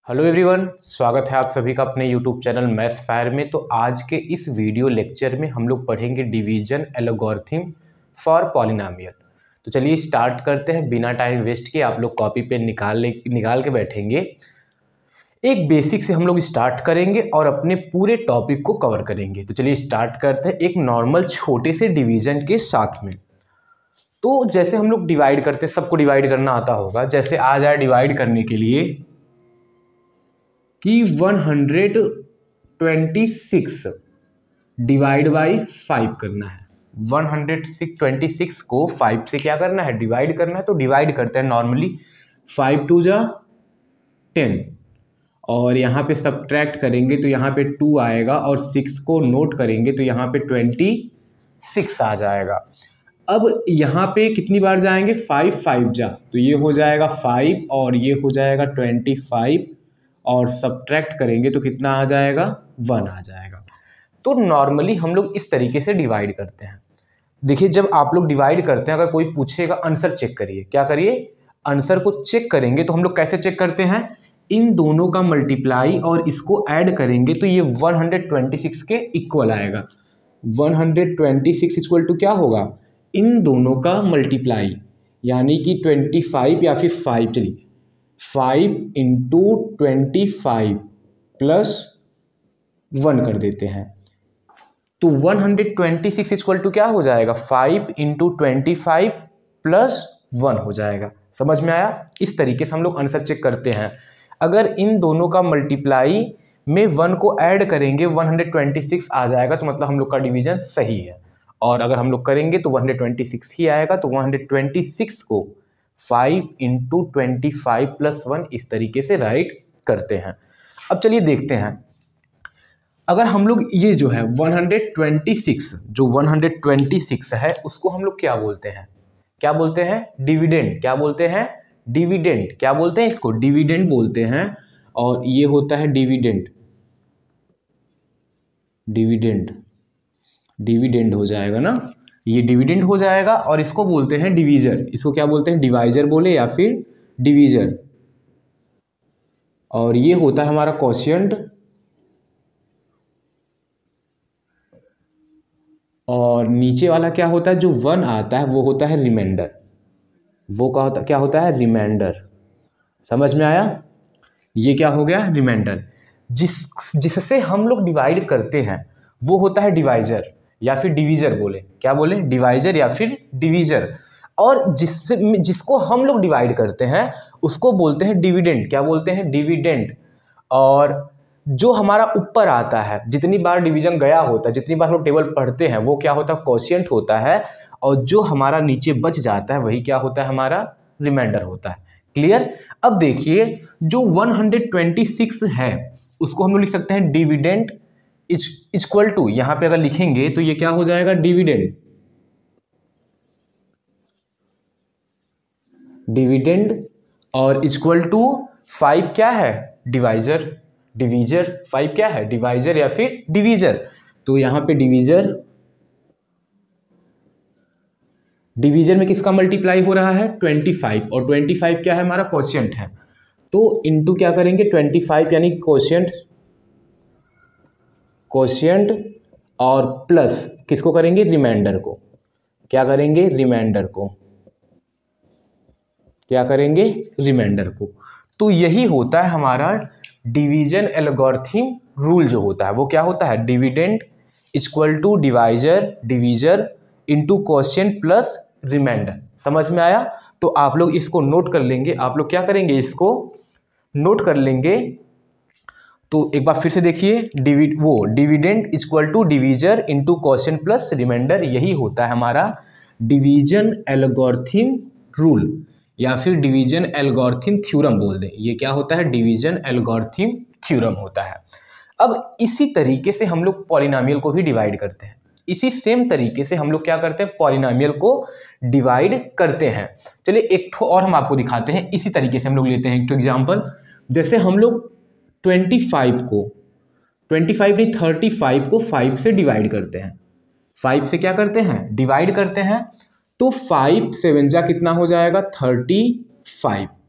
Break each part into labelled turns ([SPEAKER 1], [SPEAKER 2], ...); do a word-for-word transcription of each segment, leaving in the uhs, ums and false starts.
[SPEAKER 1] Hello everyone, स्वागत है आप सभी का अपने यूट्यूब चैनल मैथ्स फायर में। तो आज के इस वीडियो लेक्चर में हम लोग पढ़ेंगे डिवीजन एल्गोरिथम फॉर पॉलिनोमियल। तो चलिए स्टार्ट करते हैं बिना टाइम वेस्ट किए। आप लोग कॉपी पेन निकाल ले निकाल के बैठेंगे। एक बेसिक से हम लोग स्टार्ट करेंगे और अपने पूरे टॉपिक को कवर करेंगे। तो चलिए स्टार्ट करते हैं एक नॉर्मल छोटे से डिवीजन के साथ में। तो जैसे हम लोग डिवाइड करते हैं, सबको डिवाइड करना आता होगा। जैसे आ जाए डिवाइड करने के लिए कि one hundred twenty six divide by five करना है। वन हंड्रेड ट्वेंटी सिक्स को फाइव से क्या करना है, डिवाइड करना है। तो डिवाइड करते हैं नॉर्मली, फाइव टू जा टेन और यहाँ पे सब्ट्रैक्ट करेंगे तो यहाँ पे टू आएगा और सिक्स को नोट करेंगे तो यहाँ पे ट्वेंटी सिक्स आ जाएगा। अब यहाँ पे कितनी बार जाएंगे, फाइव फाइव जा, तो ये हो जाएगा फाइव और ये हो जाएगा ट्वेंटी फाइव और सब्ट्रैक्ट करेंगे तो कितना आ जाएगा, वन आ जाएगा। तो नॉर्मली हम लोग इस तरीके से डिवाइड करते हैं। देखिए जब आप लोग डिवाइड करते हैं, अगर कोई पूछेगा आंसर चेक करिए, क्या करिए, आंसर को चेक करेंगे। तो हम लोग कैसे चेक करते हैं, इन दोनों का मल्टीप्लाई और इसको ऐड करेंगे तो ये वन हंड्रेड ट्वेंटी सिक्स के इक्वल आएगा। One hundred twenty six equal to क्या होगा, इन दोनों का मल्टीप्लाई, यानी कि ट्वेंटी फाइव या फिर फाइव, चलिए five into twenty five plus one कर देते हैं। तो one hundred twenty six equal to क्या हो जाएगा, five into twenty five plus one हो जाएगा। समझ में आया। इस तरीके से हम लोग आंसर चेक करते हैं। अगर इन दोनों का मल्टीप्लाई में वन को ऐड करेंगे वन हंड्रेड ट्वेंटी सिक्स आ जाएगा, तो मतलब हम लोग का डिवीजन सही है। और अगर हम लोग करेंगे तो वन हंड्रेड ट्वेंटी सिक्स ही आएगा। तो वन हंड्रेड ट्वेंटी सिक्स को five into twenty five plus one इस तरीके से राइट करते हैं। अब चलिए देखते हैं, अगर हम लोग ये जो है वन हंड्रेड ट्वेंटी सिक्स, जो वन हंड्रेड ट्वेंटी सिक्स है उसको हम लोग क्या बोलते हैं, क्या बोलते हैं, डिविडेंड। क्या बोलते हैं, डिविडेंड। क्या बोलते हैं इसको, डिविडेंड बोलते हैं। और ये होता है डिविडेंड, डिविडेंड डिविडेंड हो जाएगा ना, ये डिविडेंड हो जाएगा। और इसको बोलते हैं डिवीजर। इसको क्या बोलते हैं, डिवाइजर बोले या फिर डिवीजर। और ये होता है हमारा कोशिएंट। और नीचे वाला क्या होता है, जो वन आता है वो होता है रिमाइंडर। वो क्या होता क्या होता है, रिमाइंडर। समझ में आया। ये क्या हो गया, रिमाइंडर। जिस जिससे हम लोग डिवाइड करते हैं वो होता है डिवाइजर या फिर डिवीजर बोले, क्या बोले, डिवाइजर या फिर डिवीजर। और जिससे जिसको हम लोग डिवाइड करते हैं उसको बोलते हैं डिविडेंड। क्या बोलते हैं, डिविडेंड। और जो हमारा ऊपर आता है, जितनी बार डिवीजन गया होता है, जितनी बार हम लोग टेबल पढ़ते हैं, वो क्या होता है, कोशिएंट होता है। और जो हमारा नीचे बच जाता है वही क्या होता है, हमारा रिमाइंडर होता है। क्लियर। अब देखिए जो वन हंड्रेड ट्वेंटी सिक्स है उसको हम लोग लिख सकते हैं डिविडेंड इक्वल टू, यहां पे अगर लिखेंगे तो ये क्या हो जाएगा, डिविडेंड, डिविडेंड और इक्वल टू फाइव क्या है, डिवाइजर, डिवीजर। फाइव क्या है, डिवाइजर या फिर डिवीजर। तो यहां पे डिवीजर, डिवीजर में किसका मल्टीप्लाई हो रहा है, ट्वेंटी फाइव। और ट्वेंटी फाइव क्या है, हमारा कोशिएंट है। तो इनटू क्या करेंगे, ट्वेंटी फाइव यानी कोशिएंट, कोशिएंट और प्लस किसको करेंगे, रिमाइंडर को। क्या करेंगे, रिमाइंडर को, क्या करेंगे, रिमाइंडर को। तो यही होता है हमारा डिवीजन एल्गोरिथम रूल। जो होता है वो क्या होता है, dividend equal to divisor, divisor into quotient plus remainder. समझ में आया। तो आप लोग इसको नोट कर लेंगे। आप लोग क्या करेंगे, इसको नोट कर लेंगे। तो एक बार फिर से देखिए, डिविड वो dividend equal to divisor into quotient plus remainder, यही होता है हमारा डिवीजन एल्गोरिथम रूल या फिर डिवीजन एल्गोरिथम थ्योरम बोल दें। ये क्या होता है, डिवीजन एल्गोरिथम थ्योरम होता है। अब इसी तरीके से हम लोग पॉलिनोमियल को भी डिवाइड करते हैं। इसी सेम तरीके से हम लोग क्या करते हैं, पॉलिनोमियल को डिवाइड करते हैं। चलिए एक ठो और हम आपको दिखाते हैं। इसी तरीके से हम लोग लेते हैं एक ठो एग्जाम्पल। जैसे हम लोग ट्वेंटी फाइव को, ट्वेंटी फाइव नहीं थर्टी फाइव को फाइव से डिवाइड करते हैं। फाइव से क्या करते हैं, डिवाइड करते हैं। तो फाइव सेवन जा कितना हो जाएगा, थर्टी फाइव।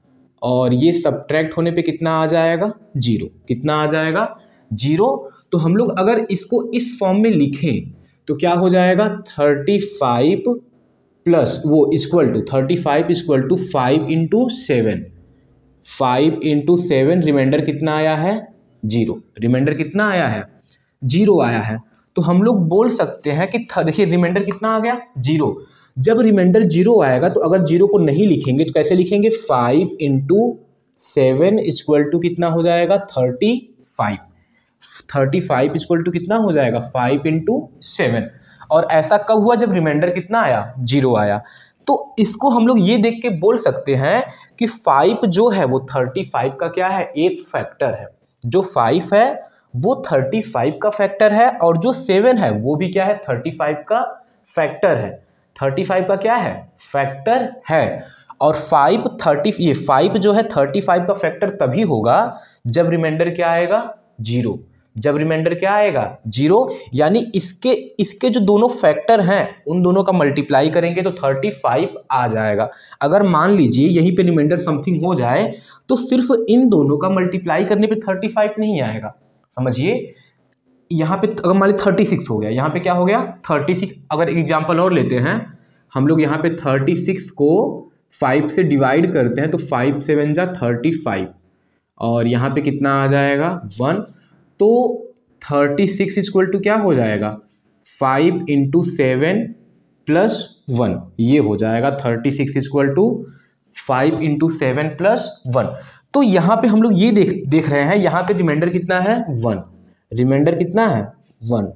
[SPEAKER 1] और ये सब्ट्रैक्ट होने पे कितना आ जाएगा, जीरो। कितना आ जाएगा, जीरो। तो हम लोग अगर इसको इस फॉर्म में लिखें तो क्या हो जाएगा, थर्टी फाइव प्लस वो equal to thirty five equal to five into seven, five into seven, remainder कितना आया है, जीरो। रिमाइंडर कितना आया है, जीरो आया है। तो हम लोग बोल सकते हैं कि देखिए रिमाइंडर कितना आ गया, जीरो। जब रिमाइंडर जीरो आएगा तो अगर जीरो को नहीं लिखेंगे तो कैसे लिखेंगे, five into seven equal to कितना हो जाएगा, thirty five. Thirty five equal to कितना हो जाएगा, फाइव इंटू सेवन। और ऐसा कब हुआ, जब रिमाइंडर कितना आया, जीरो आया। तो इसको हम लोग ये देख के बोल सकते हैं कि फाइव जो है वो थर्टी फाइव का क्या है, एक फैक्टर है। जो फाइव है वो थर्टी फाइव का फैक्टर है और जो सेवन है वो भी क्या है, थर्टी फाइव का फैक्टर है। थर्टी फाइव का क्या है, फैक्टर है। और फाइव थर्टी ये फाइव जो है थर्टी फाइव का फैक्टर तभी होगा जब रिमाइंडर क्या आएगा, जीरो। जब रिमाइंडर क्या आएगा, जीरो। यानी इसके इसके जो दोनों फैक्टर हैं उन दोनों का मल्टीप्लाई करेंगे तो थर्टी फाइव आ जाएगा। अगर मान लीजिए यहीं पे रिमाइंडर समथिंग हो जाए तो सिर्फ इन दोनों का मल्टीप्लाई करने पे थर्टी फाइव नहीं आएगा। समझिए, यहाँ पे अगर मान लीजिए थर्टी सिक्स हो गया, यहाँ पे क्या हो गया, थर्टी सिक्स। अगर एक एग्जाम्पल और लेते हैं हम लोग, यहाँ पे थर्टी सिक्स को फाइव से डिवाइड करते हैं तो फाइव सेवन जा थर्टी फाइव और यहाँ पे कितना आ जाएगा, वन। तो थर्टी सिक्स इक्वल टू क्या हो जाएगा, five into seven plus one, ये हो जाएगा thirty six equal to five into seven plus one. तो यहाँ पे हम लोग ये देख देख रहे हैं, यहाँ पे रिमाइंडर कितना है, वन। रिमाइंडर कितना है, वन।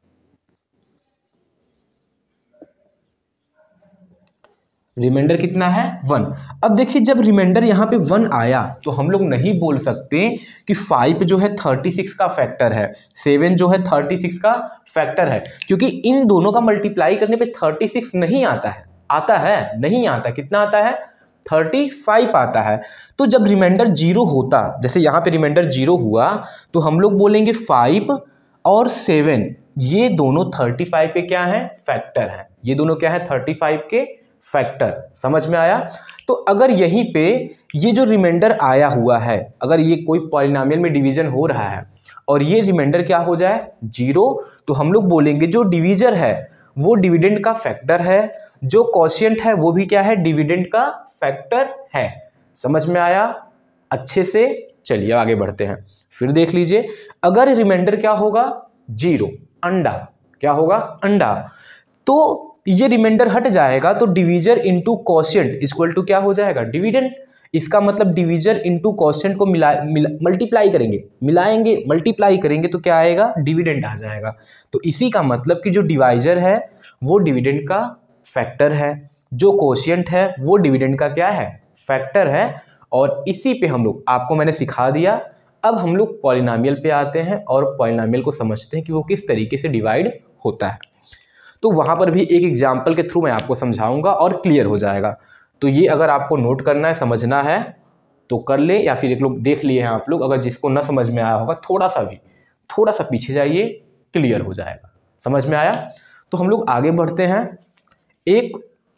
[SPEAKER 1] रिमाइंडर कितना है, वन। अब देखिए जब रिमाइंडर यहाँ पे वन आया तो हम लोग नहीं बोल सकते कि फाइव जो है थर्टी सिक्स का फैक्टर है, सेवन जो है थर्टी सिक्स का फैक्टर है, क्योंकि इन दोनों का मल्टीप्लाई करने पे थर्टी सिक्स नहीं आता है। आता है, नहीं आता। कितना आता है, थर्टी फाइव आता है। तो जब रिमाइंडर जीरो होता, जैसे यहाँ पे रिमाइंडर जीरो हुआ तो हम लोग बोलेंगे फाइव और सेवन ये दोनों थर्टी फाइव के क्या है, फैक्टर है। ये दोनों क्या है, थर्टी फाइव के फैक्टर। समझ में आया। तो अगर यहीं पे ये जो रिमाइंडर आया हुआ है, अगर ये कोई पॉलिनोमियल में डिवीजन हो रहा है और ये रिमाइंडर क्या हो जाए, जीरो, तो हम लोग बोलेंगे जो डिवीजर है वो डिविडेंड का फैक्टर है, जो कोशिएंट है वो भी क्या है, डिविडेंड का फैक्टर है। समझ में आया अच्छे से। चलिए आगे बढ़ते हैं। फिर देख लीजिए, अगर रिमाइंडर क्या होगा, जीरो, अंडा। क्या होगा, अंडा। तो ये रिमाइंडर हट जाएगा तो divisor into quotient equal to क्या हो जाएगा, डिविडेंड। इसका मतलब डिवीजर इनटू कोशिएंट को मिला, मिला मल्टीप्लाई करेंगे, मिलाएंगे, मल्टीप्लाई करेंगे तो क्या आएगा, डिविडेंड आ जाएगा। तो इसी का मतलब कि जो डिवाइजर है वो डिविडेंड का फैक्टर है, जो कोशिएंट है वो डिविडेंड का क्या है, फैक्टर है। और इसी पे हम लोग, आपको मैंने सिखा दिया। अब हम लोग पॉलिनोमियल पे आते हैं और पॉलिनोमियल को समझते हैं कि वो किस तरीके से डिवाइड होता है। तो वहाँ पर भी एक एग्जाम्पल के थ्रू मैं आपको समझाऊंगा और क्लियर हो जाएगा। तो ये अगर आपको नोट करना है, समझना है तो कर ले, या फिर एक लोग देख लिए हैं आप लोग। अगर जिसको ना समझ में आया होगा थोड़ा सा भी थोड़ा सा पीछे जाइए, क्लियर हो जाएगा। समझ में आया। तो हम लोग आगे बढ़ते हैं। एक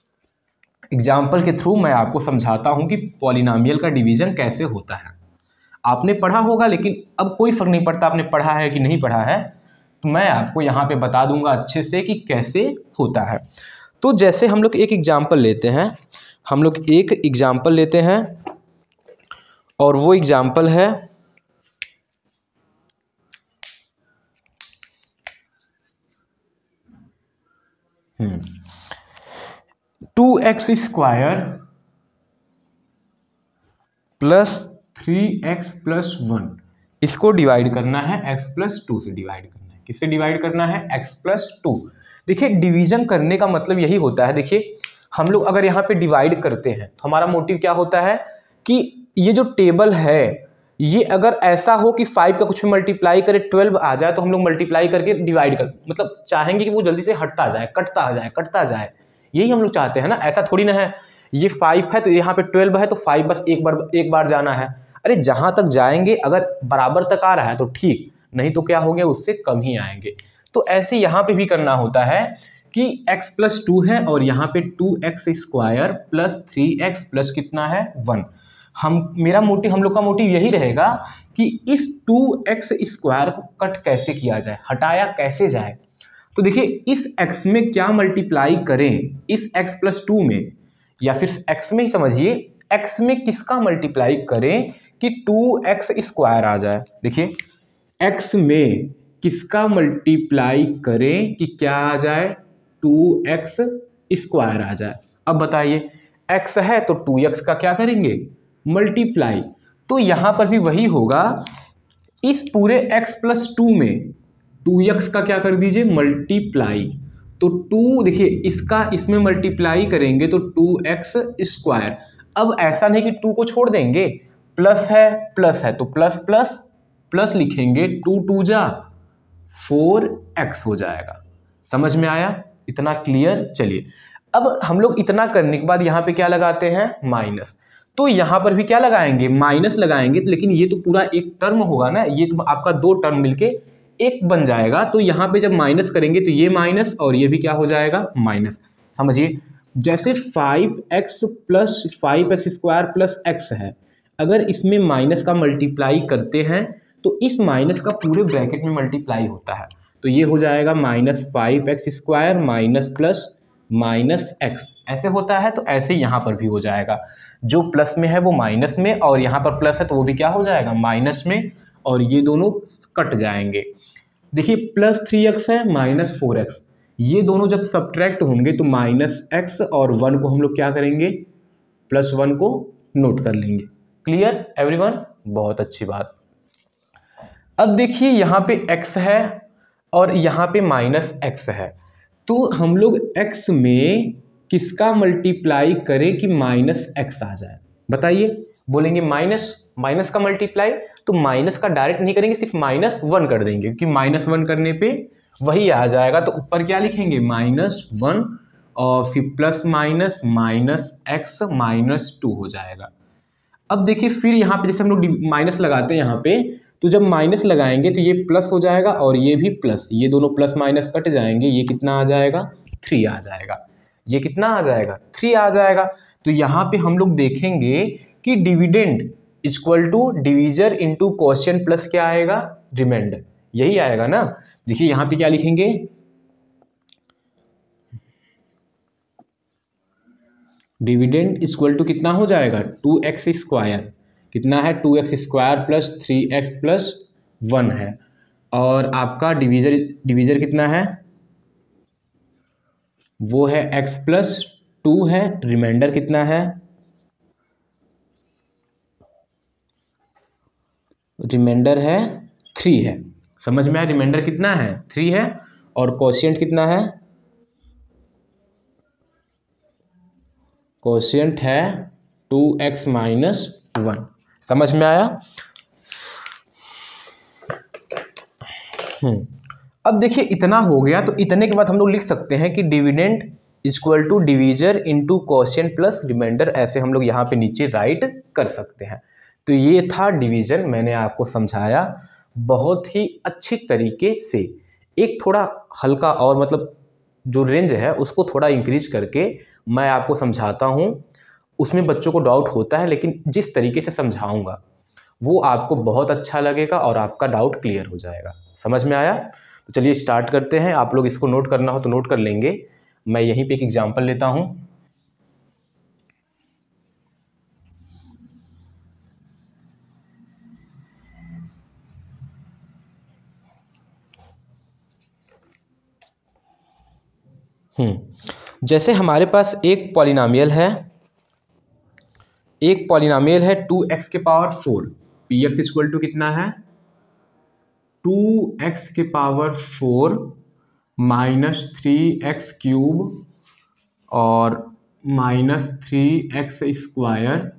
[SPEAKER 1] एग्जाम्पल के थ्रू मैं आपको समझाता हूँ कि पॉलिनोमियल का डिवीज़न कैसे होता है। आपने पढ़ा होगा, लेकिन अब कोई फ़र्क नहीं पड़ता आपने पढ़ा है कि नहीं पढ़ा है, तो मैं आपको यहाँ पे बता दूंगा अच्छे से कि कैसे होता है। तो जैसे हम लोग एक एग्जाम्पल लेते हैं, हम लोग एक एग्जाम्पल लेते हैं और वो एग्जाम्पल है two x square plus three x plus one. इसको डिवाइड करना है एक्स प्लस टू से डिवाइड करना है। किससे डिवाइड करना है, एक्स प्लस टू। देखिए डिवीजन करने का मतलब यही होता है। देखिए हम लोग अगर यहाँ पे डिवाइड करते हैं तो हमारा मोटिव क्या होता है कि ये जो टेबल है ये अगर ऐसा हो कि फाइव का कुछ भी मल्टीप्लाई करे ट्वेल्व आ जाए तो हम लोग मल्टीप्लाई करके डिवाइड कर, मतलब चाहेंगे कि वो जल्दी से हटता जाए, कटता आ जाए, कटता जाए। यही हम लोग चाहते हैं ना। ऐसा थोड़ी ना है ये फाइव है तो यहाँ पे ट्वेल्व है तो फाइव बस एक बार एक बार जाना है। अरे जहाँ तक जाएंगे अगर बराबर तक आ रहा है तो ठीक, नहीं तो क्या हो गया, उससे कम ही आएंगे। तो ऐसे यहाँ पे भी करना होता है कि x प्लस टू है और यहाँ पे two x square plus three x plus कितना है, वन। हम मेरा मोटिव हम लोग का मोटिव यही रहेगा कि इस टू एक्स स्क्वायर को कट कैसे किया जाए, हटाया कैसे जाए। तो देखिए इस x में क्या मल्टीप्लाई करें, इस x प्लस टू में, या फिर x में ही समझिए x में किसका मल्टीप्लाई करें कि टू एक्स स्क्वायर आ जाए। देखिए x में किसका मल्टीप्लाई करें कि क्या आ जाए, टू एक्स स्क्वायर आ जाए। अब बताइए x है तो टू एक्स का क्या करेंगे, मल्टीप्लाई। तो यहाँ पर भी वही होगा, इस पूरे x प्लस टू में टू एक्स का क्या कर दीजिए, मल्टीप्लाई। तो टू देखिए इसका इसमें मल्टीप्लाई करेंगे तो टू एक्स स्क्वायर। अब ऐसा नहीं कि टू को छोड़ देंगे, प्लस है प्लस है तो प्लस प्लस प्लस लिखेंगे, टू टू जा फोर एक्स हो जाएगा। समझ में आया, इतना क्लियर। चलिए अब हम लोग इतना करने के बाद यहाँ पे क्या लगाते हैं, माइनस। तो यहाँ पर भी क्या लगाएंगे, माइनस लगाएंगे, लेकिन ये तो पूरा एक टर्म होगा ना, ये तो आपका दो टर्म मिलके एक बन जाएगा। तो यहाँ पे जब माइनस करेंगे तो ये माइनस और ये भी क्या हो जाएगा, माइनस। समझिए जैसे five x plus five x square plus x है, अगर इसमें माइनस का मल्टीप्लाई करते हैं तो इस माइनस का पूरे ब्रैकेट में मल्टीप्लाई होता है। तो ये हो जाएगा minus five x square minus plus minus x, ऐसे होता है। तो ऐसे यहाँ पर भी हो जाएगा, जो प्लस में है वो माइनस में, और यहाँ पर प्लस है तो वो भी क्या हो जाएगा, माइनस में, और ये दोनों कट जाएंगे। देखिए प्लस थ्री एक्स है माइनस फोर एक्स, ये दोनों जब सब्ट्रैक्ट होंगे तो माइनस एक्स और वन को हम लोग क्या करेंगे, प्लस वन को नोट कर लेंगे। क्लियर एवरीवन, बहुत अच्छी बात। अब देखिए यहाँ पे x है और यहाँ पे माइनस एक्स है, तो हम लोग x में किसका मल्टीप्लाई करें कि माइनस एक्स आ जाए, बताइए। बोलेंगे माइनस माइनस का मल्टीप्लाई, तो माइनस का डायरेक्ट नहीं करेंगे, सिर्फ माइनस वन कर देंगे, क्योंकि माइनस वन करने पे वही आ जाएगा। तो ऊपर क्या लिखेंगे, माइनस वन, और फिर plus minus minus x minus two हो जाएगा। अब देखिए फिर यहाँ पे जैसे हम लोग माइनस लगाते हैं यहाँ पे, तो जब माइनस लगाएंगे तो ये प्लस हो जाएगा और ये भी प्लस, ये दोनों प्लस माइनस कट जाएंगे, ये कितना आ जाएगा, थ्री आ जाएगा। ये कितना आ जाएगा, थ्री आ जाएगा। तो यहाँ पे हम लोग देखेंगे कि dividend equal to divisor into quotient plus क्या आएगा, रिमाइंडर, यही आएगा ना। देखिए यहाँ पे क्या लिखेंगे, डिविडेंड इक्वल टू कितना हो जाएगा, टू एक्स स्क्वायर, कितना है, two x square plus three x plus one है, और आपका डिवीजर डिवीजर कितना है, वो है x प्लस टू है, रिमाइंडर कितना है, रिमाइंडर है थ्री है। समझ में आया, रिमाइंडर कितना है, थ्री है, और क्वोशिएंट कितना है, क्वोशिएंट है टू एक्स माइनस वन। समझ में आया। हम्म अब देखिए इतना हो गया, तो इतने के बाद हम लोग लिख सकते हैं कि dividend equal to divisor into quotient plus remainder, ऐसे हम लोग यहाँ पे नीचे राइट कर सकते हैं। तो ये था डिवीजन, मैंने आपको समझाया बहुत ही अच्छी तरीके से। एक थोड़ा हल्का और मतलब जो रेंज है उसको थोड़ा इंक्रीज करके मैं आपको समझाता हूँ, उसमें बच्चों को डाउट होता है, लेकिन जिस तरीके से समझाऊँगा वो आपको बहुत अच्छा लगेगा और आपका डाउट क्लियर हो जाएगा। समझ में आया। तो चलिए स्टार्ट करते हैं। आप लोग इसको नोट करना हो तो नोट कर लेंगे, मैं यहीं पे एक एग्जांपल लेता हूं। हम्म जैसे हमारे पास एक पॉलिनोमियल है, एक पॉलिनोमियल है टू एक्स के power four, p x equal to कितना है, टू एक्स के power four minus three x cube और माइनस थ्री एक्स स्क्वायर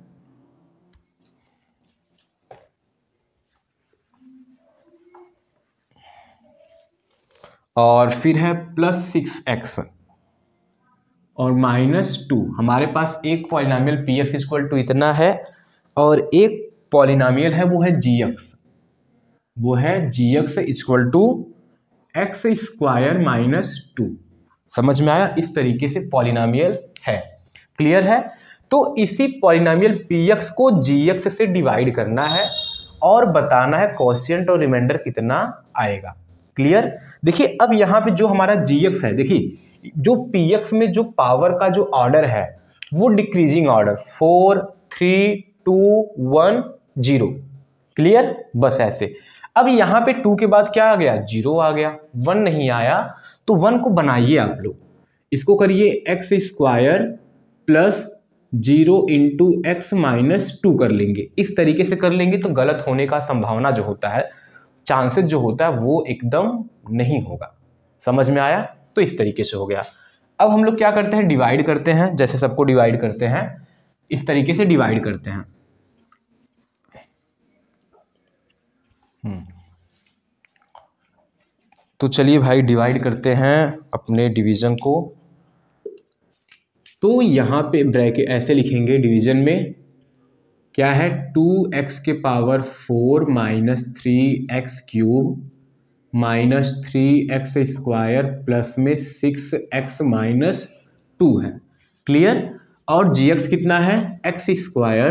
[SPEAKER 1] और फिर है प्लस सिक्स एक्स और माइनस टू। हमारे पास एक polynomial p x equal to इतना है और एक पॉलिनोमियल है वो है जी एक्स, वो है जी x equal to x square minus two. समझ में आया। इस तरीके से पॉलिनोमियल है। क्लियर है। तो इसी पॉलिनोमियल पी एक्स को जी एक्स से डिवाइड करना है और बताना है कोशिएंट और रिमाइंडर कितना आएगा। क्लियर। देखिए अब यहाँ पे जो हमारा जी एक्स है, देखिए जो पी एक्स में जो पावर का जो ऑर्डर है वो decreasing order, four three two one zero. Clear, बस ऐसे। अब यहाँ पे टू के बाद क्या आ गया, जीरो आ गया, वन नहीं आया। तो वन को बनाइए आप लोग, इसको करिए x square plus zero into x minus two कर लेंगे। इस तरीके से कर लेंगे तो गलत होने का संभावना जो होता है, चांसेस जो होता है वो एकदम नहीं होगा। समझ में आया। तो इस तरीके से हो गया। अब हम लोग क्या करते हैं, डिवाइड करते हैं, जैसे सबको डिवाइड करते हैं इस तरीके से डिवाइड करते हैं। तो चलिए भाई डिवाइड करते हैं अपने डिवीजन को। तो यहाँ पे ब्रैकेट ऐसे लिखेंगे, डिवीजन में क्या है, टू एक्स के power four minus three x cube minus three x square plus में सिक्स एक्स माइनस टू है। क्लियर। और जी एक्स कितना है, x square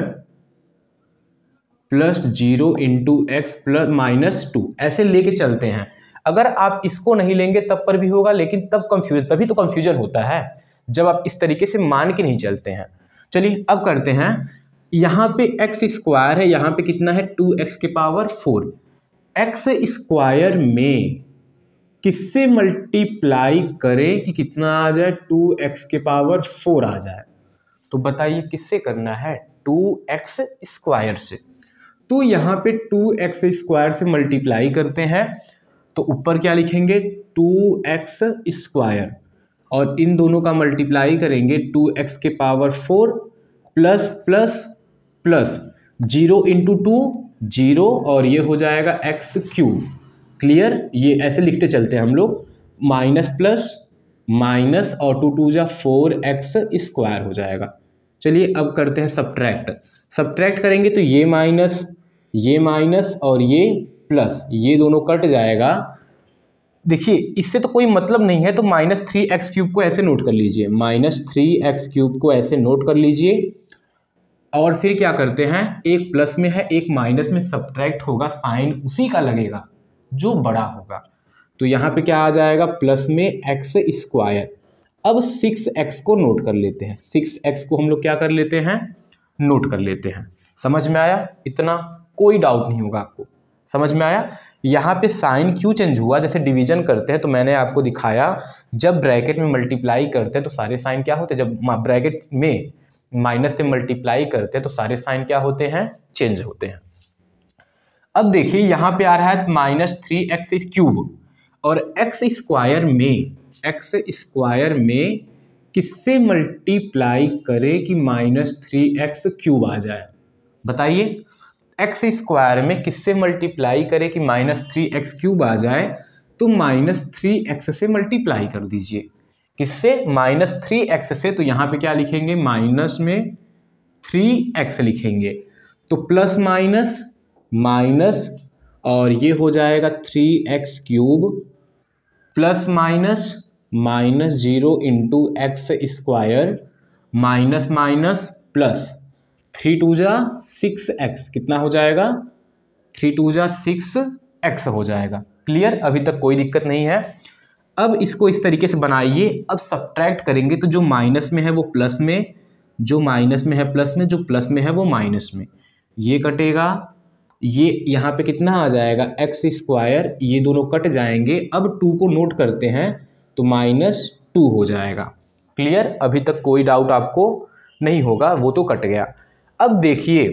[SPEAKER 1] plus zero into x plus minus two, ऐसे लेके चलते हैं। अगर आप इसको नहीं लेंगे तब पर भी होगा, लेकिन तब कंफ्यूजन, तभी तो कंफ्यूजन होता है जब आप इस तरीके से मान के नहीं चलते हैं। चलिए अब करते हैं, यहाँ पे एक्स स्क्वायर है, यहाँ पे कितना है, टू एक्स के पावर फोर। एक्स स्क्वायर में किससे मल्टीप्लाई करें कि कितना आ जाए, टू एक्स के पावर फोर आ जाए। तो बताइए किससे करना है, टू एक्स स्क्वायर से। तो यहाँ पे टू एक्स स्क्वायर से मल्टीप्लाई करते हैं तो ऊपर क्या लिखेंगे, टू एक्स स्क्वायर, और इन दोनों का मल्टीप्लाई करेंगे टू एक्स के power four plus plus plus zero into two zero, और ये हो जाएगा एक्स क्यूब। क्लियर। ये ऐसे लिखते चलते हैं हम लोग, माइनस प्लस माइनस और टू टू जा फोर एक्स स्क्वायर हो जाएगा। चलिए अब करते हैं सब्ट्रैक्ट। सब्ट्रैक्ट करेंगे तो ये माइनस ये माइनस और ये प्लस, ये दोनों कट जाएगा। देखिए इससे तो कोई मतलब नहीं है, तो माइनस थ्री एक्स क्यूब को ऐसे नोट कर लीजिए, माइनस थ्री एक्स क्यूब को ऐसे नोट कर लीजिए। और फिर क्या करते हैं, एक प्लस में है एक माइनस में, सब्ट्रैक्ट होगा, साइन उसी का लगेगा जो बड़ा होगा। तो यहाँ पे क्या आ जाएगा, प्लस में एक्स स्क्वायर। अब सिक्स एक्स को नोट कर लेते हैं, सिक्स एक्स को हम लोग क्या कर लेते हैं, नोट कर लेते हैं। समझ में आया, इतना कोई डाउट नहीं होगा आपको। समझ में आया। यहाँ पे साइन क्यों चेंज हुआ, जैसे डिवीजन करते हैं तो मैंने आपको दिखाया, जब ब्रैकेट में मल्टीप्लाई करते हैं तो सारे साइन क्या होते हैं, जब ब्रैकेट में माइनस से मल्टीप्लाई करते हैं तो सारे साइन क्या होते हैं, चेंज होते हैं। अब देखिए यहाँ पे आ रहा है माइनस थ्री एक्स क्यूब, और एक्स स्क्वायर में एक्स स्क्वायर में किससे मल्टीप्लाई करें कि माइनस थ्री एक्स क्यूब आ जाए। बताइए एक्स स्क्वायर में किससे मल्टीप्लाई करें कि माइनस थ्री एक्स क्यूब आ जाए। तो माइनस थ्री एक्स से मल्टीप्लाई कर दीजिए, किससे, माइनस थ्री एक्स से। तो यहाँ पे क्या लिखेंगे, माइनस में थ्री एक्स लिखेंगे, तो प्लस माइनस माइनस, और ये हो जाएगा three x cube plus minus minus zero into x square minus minus plus, three two जा सिक्स एक्स, कितना हो जाएगा, थ्री टू जा सिक्स एक्स हो जाएगा। क्लियर। अभी तक कोई दिक्कत नहीं है। अब इसको इस तरीके से बनाइए। अब सब्ट्रैक्ट करेंगे तो जो माइनस में है वो प्लस में, जो माइनस में है प्लस में, जो प्लस में है वो माइनस में, ये कटेगा, ये यहाँ पे कितना आ जाएगा, एक्स स्क्वायर, ये दोनों कट जाएंगे। अब टू को नोट करते हैं तो माइनस टू हो जाएगा। क्लियर। अभी तक कोई डाउट आपको नहीं होगा, वो तो कट गया। अब देखिए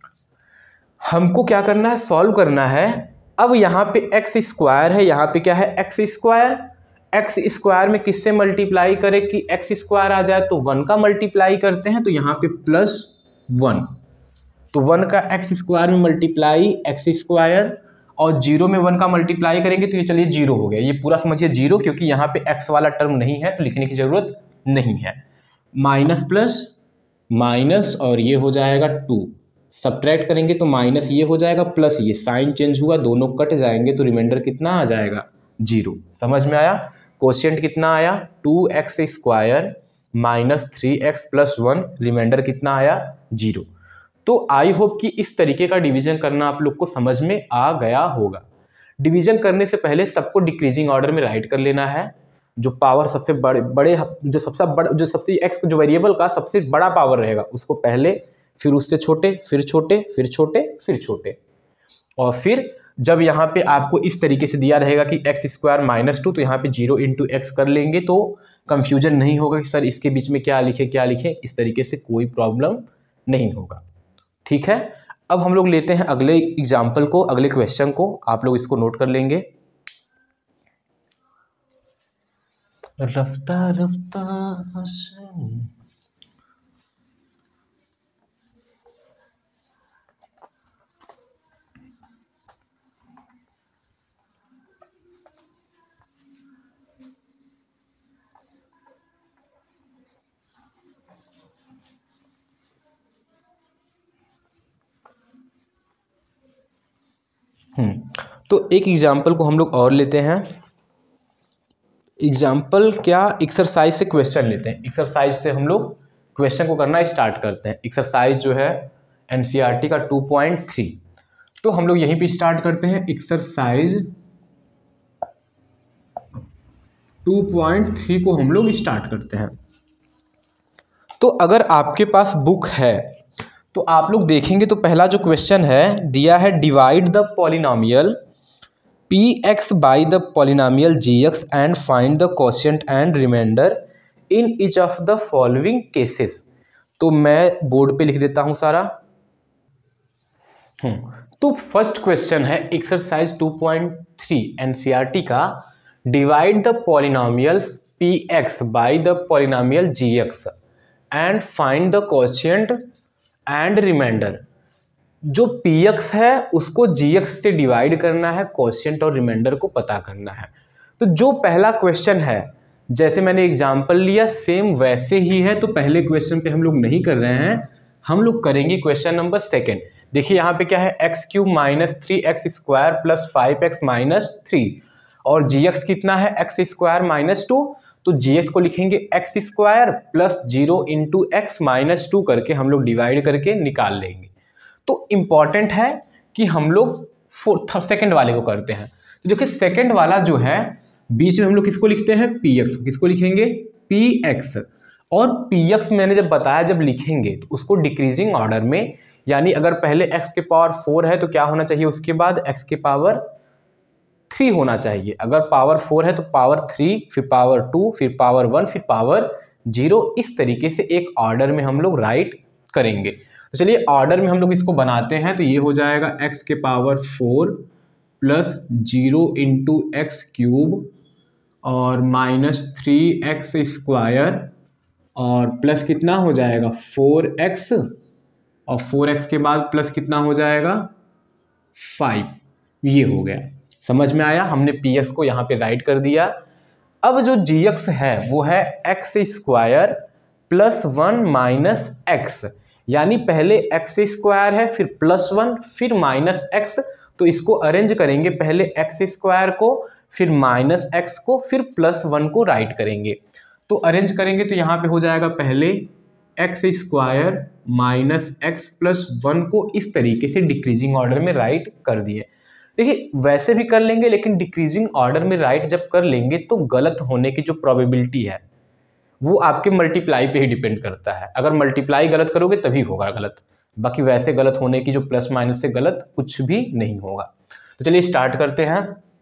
[SPEAKER 1] हमको क्या करना है, सॉल्व करना है। अब यहाँ पे एक्स स्क्वायर है, यहाँ पे क्या है, एक्स स्क्वायर। एक्स स्क्वायर में किससे मल्टीप्लाई करें कि एक्स स्क्वायर आ जाए, तो वन का मल्टीप्लाई करते हैं, तो यहाँ पे प्लस वन, तो वन का एक्स स्क्वायर में मल्टीप्लाई एक्स स्क्वायर, और जीरो में वन का मल्टीप्लाई करेंगे तो ये चलिए जीरो हो गया। ये पूरा समझिए जीरो, क्योंकि यहाँ पे एक्स वाला टर्म नहीं है तो लिखने की जरूरत नहीं है। माइनस प्लस माइनस, और ये हो जाएगा टू, सब्ट्रैक्ट करेंगे तो माइनस ये हो जाएगा प्लस ये, साइन चेंज हुआ, दोनों कट जाएंगे तो रिमाइंडर कितना आ जाएगा, जीरो। समझ में आया। क्वोशिएंट कितना आया, two x square minus three x plus one, remainder कितना आया जीरो। तो आई होप कि इस तरीके का डिवीजन करना आप लोग को समझ में आ गया होगा। डिवीजन करने से पहले सबको डिक्रीजिंग ऑर्डर में राइट कर लेना है। जो पावर सबसे बड़े बड़े जो सबसे बड़ा जो सबसे एक्स जो वेरिएबल का सबसे बड़ा पावर रहेगा उसको पहले, फिर उससे छोटे, फिर छोटे, फिर छोटे, फिर छोटे। और फिर जब यहाँ पे आपको इस तरीके से दिया रहेगा कि एक्स स्क्वायर माइनस टू, तो यहाँ पे जीरो इंटू एक्स कर लेंगे तो कंफ्यूजन नहीं होगा कि सर इसके बीच में क्या लिखे क्या लिखे। इस तरीके से कोई प्रॉब्लम नहीं होगा। ठीक है, अब हम लोग लेते हैं अगले एग्जाम्पल को, अगले क्वेश्चन को। आप लोग इसको नोट कर लेंगे। रफ्ता रफ्ता हम्म तो एक एग्जाम्पल को हम लोग और लेते हैं। एग्जाम्पल क्या, एक्सरसाइज से क्वेश्चन लेते हैं। एक्सरसाइज से हम लोग क्वेश्चन को करना स्टार्ट करते हैं। एक्सरसाइज जो है एनसीईआरटी का टू पॉइंट थ्री, तो हम लोग यहीं पे स्टार्ट करते हैं। एक्सरसाइज टू पॉइंट थ्री को हम लोग स्टार्ट करते हैं। तो अगर आपके पास बुक है तो आप लोग देखेंगे तो पहला जो क्वेश्चन है दिया है, divide the polynomial p x by the polynomial ji x and find the quotient and remainder in each of the following cases. तो मैं बोर्ड पे लिख देता हूं सारा। हम्म तो फर्स्ट क्वेश्चन है exercise two point three NCERT का, divide the polynomials p x by the polynomial ji x and find the quotient and remainder. जो पी एक्स है उसको जी एक्स से डिवाइड करना है, कोशेंट और रिमाइंडर को पता करना है। तो जो पहला क्वेश्चन है जैसे मैंने एग्जांपल लिया सेम वैसे ही है, तो पहले क्वेश्चन पे हम लोग नहीं कर रहे हैं, हम लोग करेंगे क्वेश्चन नंबर सेकेंड। देखिए यहाँ पे क्या है, x cube minus three x square plus five x minus three, और जी एक्स कितना है एक्स स्क्वायर माइनस टू। तो जी एक्स को लिखेंगे x square plus zero into x minus two करके हम लोग डिवाइड करके निकाल लेंगे। तो इम्पॉर्टेंट है कि हम लोग फोर्थ सेकेंड वाले को करते हैं। तो देखिए सेकेंड वाला जो है बीच में हम लोग किसको लिखते हैं, पी एक्स। किसको लिखेंगे, पी एक्स। और पी एक्स मैंने जब बताया जब लिखेंगे तो उसको डिक्रीजिंग ऑर्डर में, यानी अगर पहले x के पावर फोर है तो क्या होना चाहिए उसके बाद x के पावर थ्री होना चाहिए। अगर पावर फोर है तो पावर थ्री, फिर पावर टू, फिर पावर वन, फिर पावर जीरो। इस तरीके से एक ऑर्डर में हम लोग राइट करेंगे। तो चलिए ऑर्डर में हम लोग इसको बनाते हैं। तो ये हो जाएगा x के power four plus zero into x cube और माइनस थ्री एक्स स्क्वायर और प्लस कितना हो जाएगा फोर एक्स, और फोर एक्स के बाद प्लस कितना हो जाएगा फाइव। ये हो गया, समझ में आया। हमने पी एक्स को यहाँ पे राइट कर दिया। अब जो जी एक्स है वो है x square plus one minus x, यानी पहले एक्स स्क्वायर है फिर प्लस वन फिर माइनस एक्स। तो इसको अरेंज करेंगे, पहले एक्स स्क्वायर को फिर माइनस एक्स को फिर प्लस वन को राइट करेंगे। तो अरेंज करेंगे तो यहाँ पे हो जाएगा पहले x square minus x plus one को इस तरीके से डिक्रीजिंग ऑर्डर में राइट कर दिए। देखिए वैसे भी कर लेंगे, लेकिन डिक्रीजिंग ऑर्डर में राइट जब कर लेंगे तो गलत होने की जो प्रोबेबिलिटी है वो आपके मल्टीप्लाई पे ही डिपेंड करता है। अगर मल्टीप्लाई गलत करोगे तभी होगा गलत, बाकी वैसे गलत होने की जो प्लस माइनस से गलत कुछ भी नहीं होगा। तो चलिए स्टार्ट करते हैं।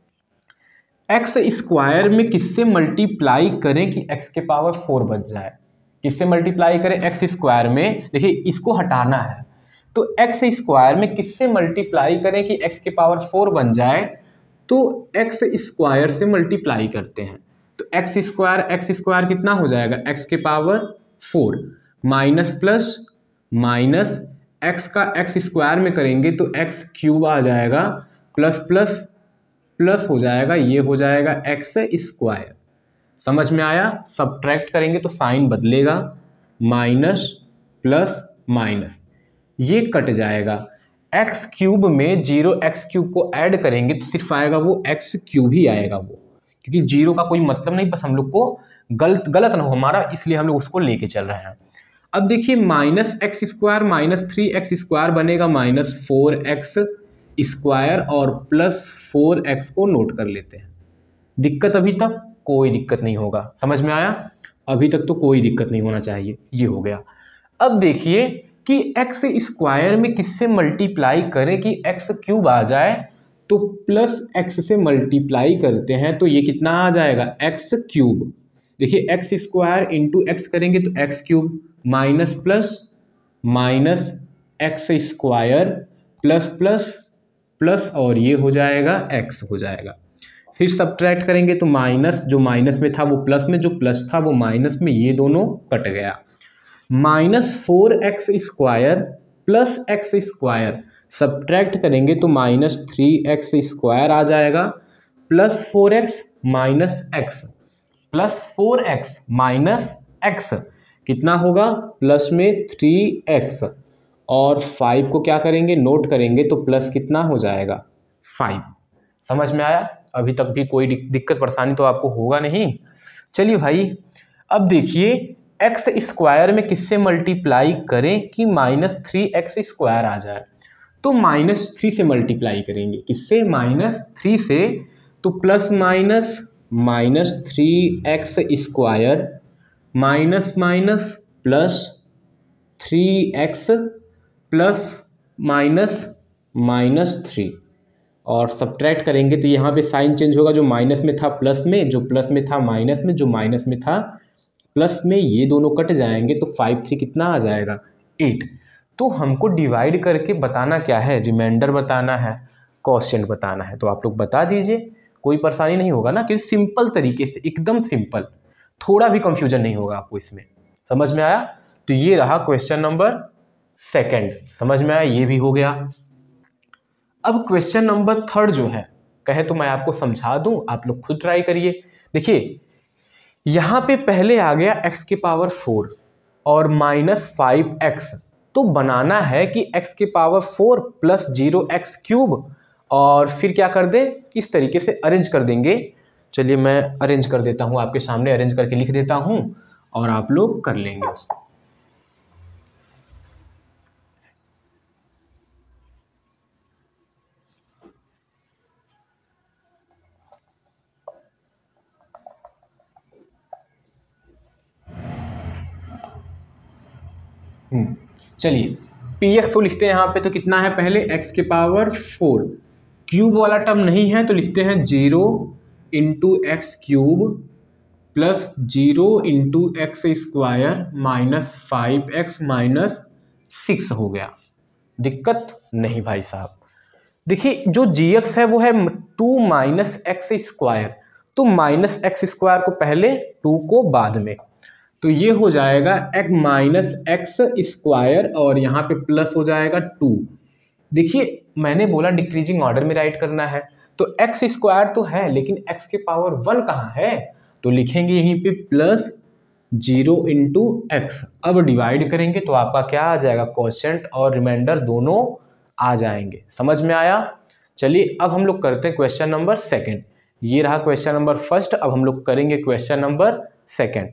[SPEAKER 1] एक्स स्क्वायर में किससे मल्टीप्लाई करें कि एक्स के पावर फोर बन जाए, किससे मल्टीप्लाई करें एक्स स्क्वायर में। देखिए इसको हटाना है, तो एक्स स्क्वायर में किससे मल्टीप्लाई करें कि एक्स के पावर फोर बन जाए, तो एक्स स्क्वायर से मल्टीप्लाई करते हैं। तो एक्स स्क्वायर एक्स स्क्वायर कितना हो जाएगा, एक्स के power four minus plus minus x का एक्स स्क्वायर में करेंगे तो एक्स क्यूब आ जाएगा, प्लस प्लस प्लस हो जाएगा, ये हो जाएगा एक्स स्क्वायर। समझ में आया। सब्ट्रैक्ट करेंगे तो साइन बदलेगा, माइनस प्लस माइनस ये कट जाएगा। एक्स क्यूब में जीरो एक्स क्यूब को ऐड करेंगे तो सिर्फ आएगा वो एक्स क्यूब ही आएगा वो, क्योंकि जीरो का कोई मतलब नहीं, बस हम लोग को गलत गलत ना हो हमारा, इसलिए हम लोग उसको लेके चल रहे हैं। अब देखिए minus x square minus three x square बनेगा माइनस फोर एक्स स्क्वायर और प्लस फोर एक्स को नोट कर लेते हैं। दिक्कत अभी तक कोई दिक्कत नहीं होगा, समझ में आया? अभी तक तो कोई दिक्कत नहीं होना चाहिए, ये हो गया। अब देखिए कि एक्स स्क्वायर में किससे मल्टीप्लाई करें कि एक्स क्यूब आ जाए, तो प्लस एक्स से मल्टीप्लाई करते हैं तो ये कितना आ जाएगा एक्स क्यूब। देखिए एक्स स्क्वायर इंटू एक्स करेंगे तो x cube minus plus minus x square plus plus plus और ये हो जाएगा एक्स हो जाएगा। फिर सब्ट्रैक्ट करेंगे तो माइनस जो माइनस में था वो प्लस में, जो प्लस था वो माइनस में, ये दोनों कट गया। Minus four x square plus x square subtract करेंगे तो माइनस थ्री एक्स स्क्वायर आ जाएगा plus four x minus x plus four x minus x कितना होगा प्लस में थ्री एक्स और फाइव को क्या करेंगे नोट करेंगे तो प्लस कितना हो जाएगा फाइव। समझ में आया? अभी तक भी कोई दिक्कत परेशानी तो आपको होगा नहीं। चलिए भाई अब देखिए एक्स स्क्वायर में किससे मल्टीप्लाई करें कि माइनस थ्री एक्स स्क्वायर आ जाए, तो माइनस थ्री से मल्टीप्लाई करेंगे। किससे? माइनस थ्री से। तो plus minus minus three x square minus minus plus three x plus minus minus three और सब्ट्रैक्ट करेंगे तो यहाँ पे साइन चेंज होगा, जो माइनस में था प्लस में, जो प्लस में था माइनस में, जो माइनस में था प्लस में, ये दोनों कट जाएंगे तो फाइव थ्री कितना आ जाएगा एट। तो हमको डिवाइड करके बताना क्या है, रिमाइंडर बताना है, क्वोशिएंट बताना है। तो आप लोग बता दीजिए, कोई परेशानी नहीं होगा ना, क्योंकि सिंपल तरीके से एकदम सिंपल, थोड़ा भी कंफ्यूजन नहीं होगा आपको इसमें। समझ में आया? तो ये रहा क्वेश्चन नंबर सेकेंड, समझ में आया? ये भी हो गया। अब क्वेश्चन नंबर थर्ड जो है, कहे तो मैं आपको समझा दूं, आप लोग खुद ट्राई करिए। देखिए यहाँ पे पहले आ गया x के पावर फोर और माइनस फाइव एक्स, तो बनाना है कि x के power four plus zero x cube और फिर क्या कर दे, इस तरीके से अरेंज कर देंगे। चलिए मैं अरेंज कर देता हूँ, आपके सामने अरेंज करके लिख देता हूँ और आप लोग कर लेंगे उसको। हम्म चलिए पी एक्स को लिखते हैं यहाँ पे, तो कितना है पहले एक्स के पावर फोर, क्यूब वाला टर्म नहीं है तो लिखते हैं zero into x cube plus zero into x square minus five x minus six हो गया। दिक्कत नहीं भाई साहब। देखिए जो जी एक्स है वो है टू माइनस एक्स स्क्वायर, तो माइनस एक्स स्क्वायर को पहले, टू को बाद में, तो ये हो जाएगा एक माइनस एक्स स्क्वायर और यहाँ पे प्लस हो जाएगा टू। देखिए मैंने बोला डिक्रीजिंग ऑर्डर में राइट करना है, तो एक्स स्क्वायर तो है लेकिन एक्स के पावर वन कहाँ है, तो लिखेंगे यहीं पे प्लस जीरो इंटू एक्स। अब डिवाइड करेंगे तो आपका क्या आ जाएगा, क्वोशिएंट और रिमाइंडर दोनों आ जाएंगे। समझ में आया? चलिए अब हम लोग करते हैं क्वेश्चन नंबर सेकेंड। ये रहा क्वेश्चन नंबर फर्स्ट, अब हम लोग करेंगे क्वेश्चन नंबर सेकेंड।